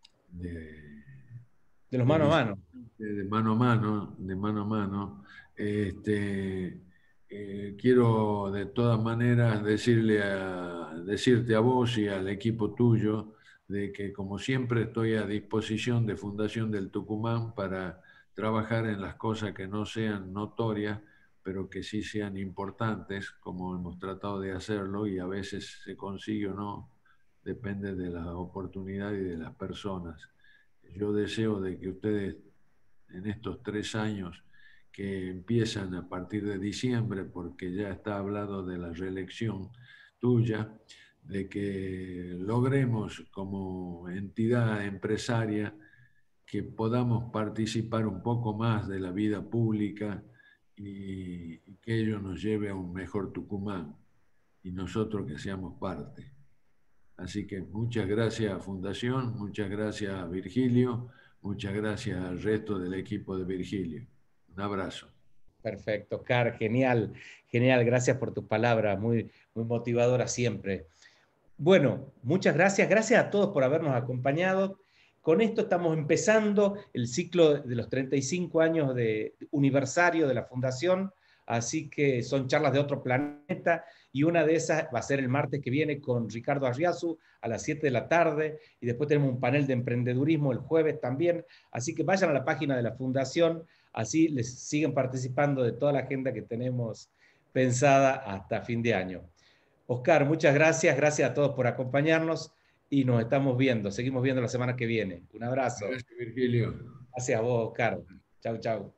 S3: de
S2: De los
S3: de,
S2: mano a mano.
S3: de mano a mano, de mano a mano. Este, eh, quiero de todas maneras decirle a, decirte a vos y al equipo tuyo de que como siempre estoy a disposición de Fundación del Tucumán para trabajar en las cosas que no sean notorias, pero que sí sean importantes, como hemos tratado de hacerlo, y a veces se consigue o no, depende de la oportunidad y de las personas. Yo deseo de que ustedes en estos tres años que empiezan a partir de diciembre, porque ya está hablado de la reelección tuya, de que logremos como entidad empresaria que podamos participar un poco más de la vida pública y, y que ello nos lleve a un mejor Tucumán y nosotros que seamos parte. Así que muchas gracias Fundación, muchas gracias Virgilio, muchas gracias al resto del equipo de Virgilio. Un abrazo.
S2: Perfecto, Oscar, genial, genial, gracias por tus palabras, muy, muy motivadora siempre. Bueno, muchas gracias, gracias a todos por habernos acompañado. Con esto estamos empezando el ciclo de los treinta y cinco años de aniversario de la Fundación, así que son charlas de otro planeta y una de esas va a ser el martes que viene con Ricardo Arriazu a las siete de la tarde y después tenemos un panel de emprendedurismo el jueves también, así que vayan a la página de la Fundación, así les siguen participando de toda la agenda que tenemos pensada hasta fin de año. Oscar, muchas gracias, gracias a todos por acompañarnos y nos estamos viendo, seguimos viendo la semana que viene. Un abrazo.
S3: Gracias, Virgilio.
S2: Gracias a vos, Oscar. Chau, chau.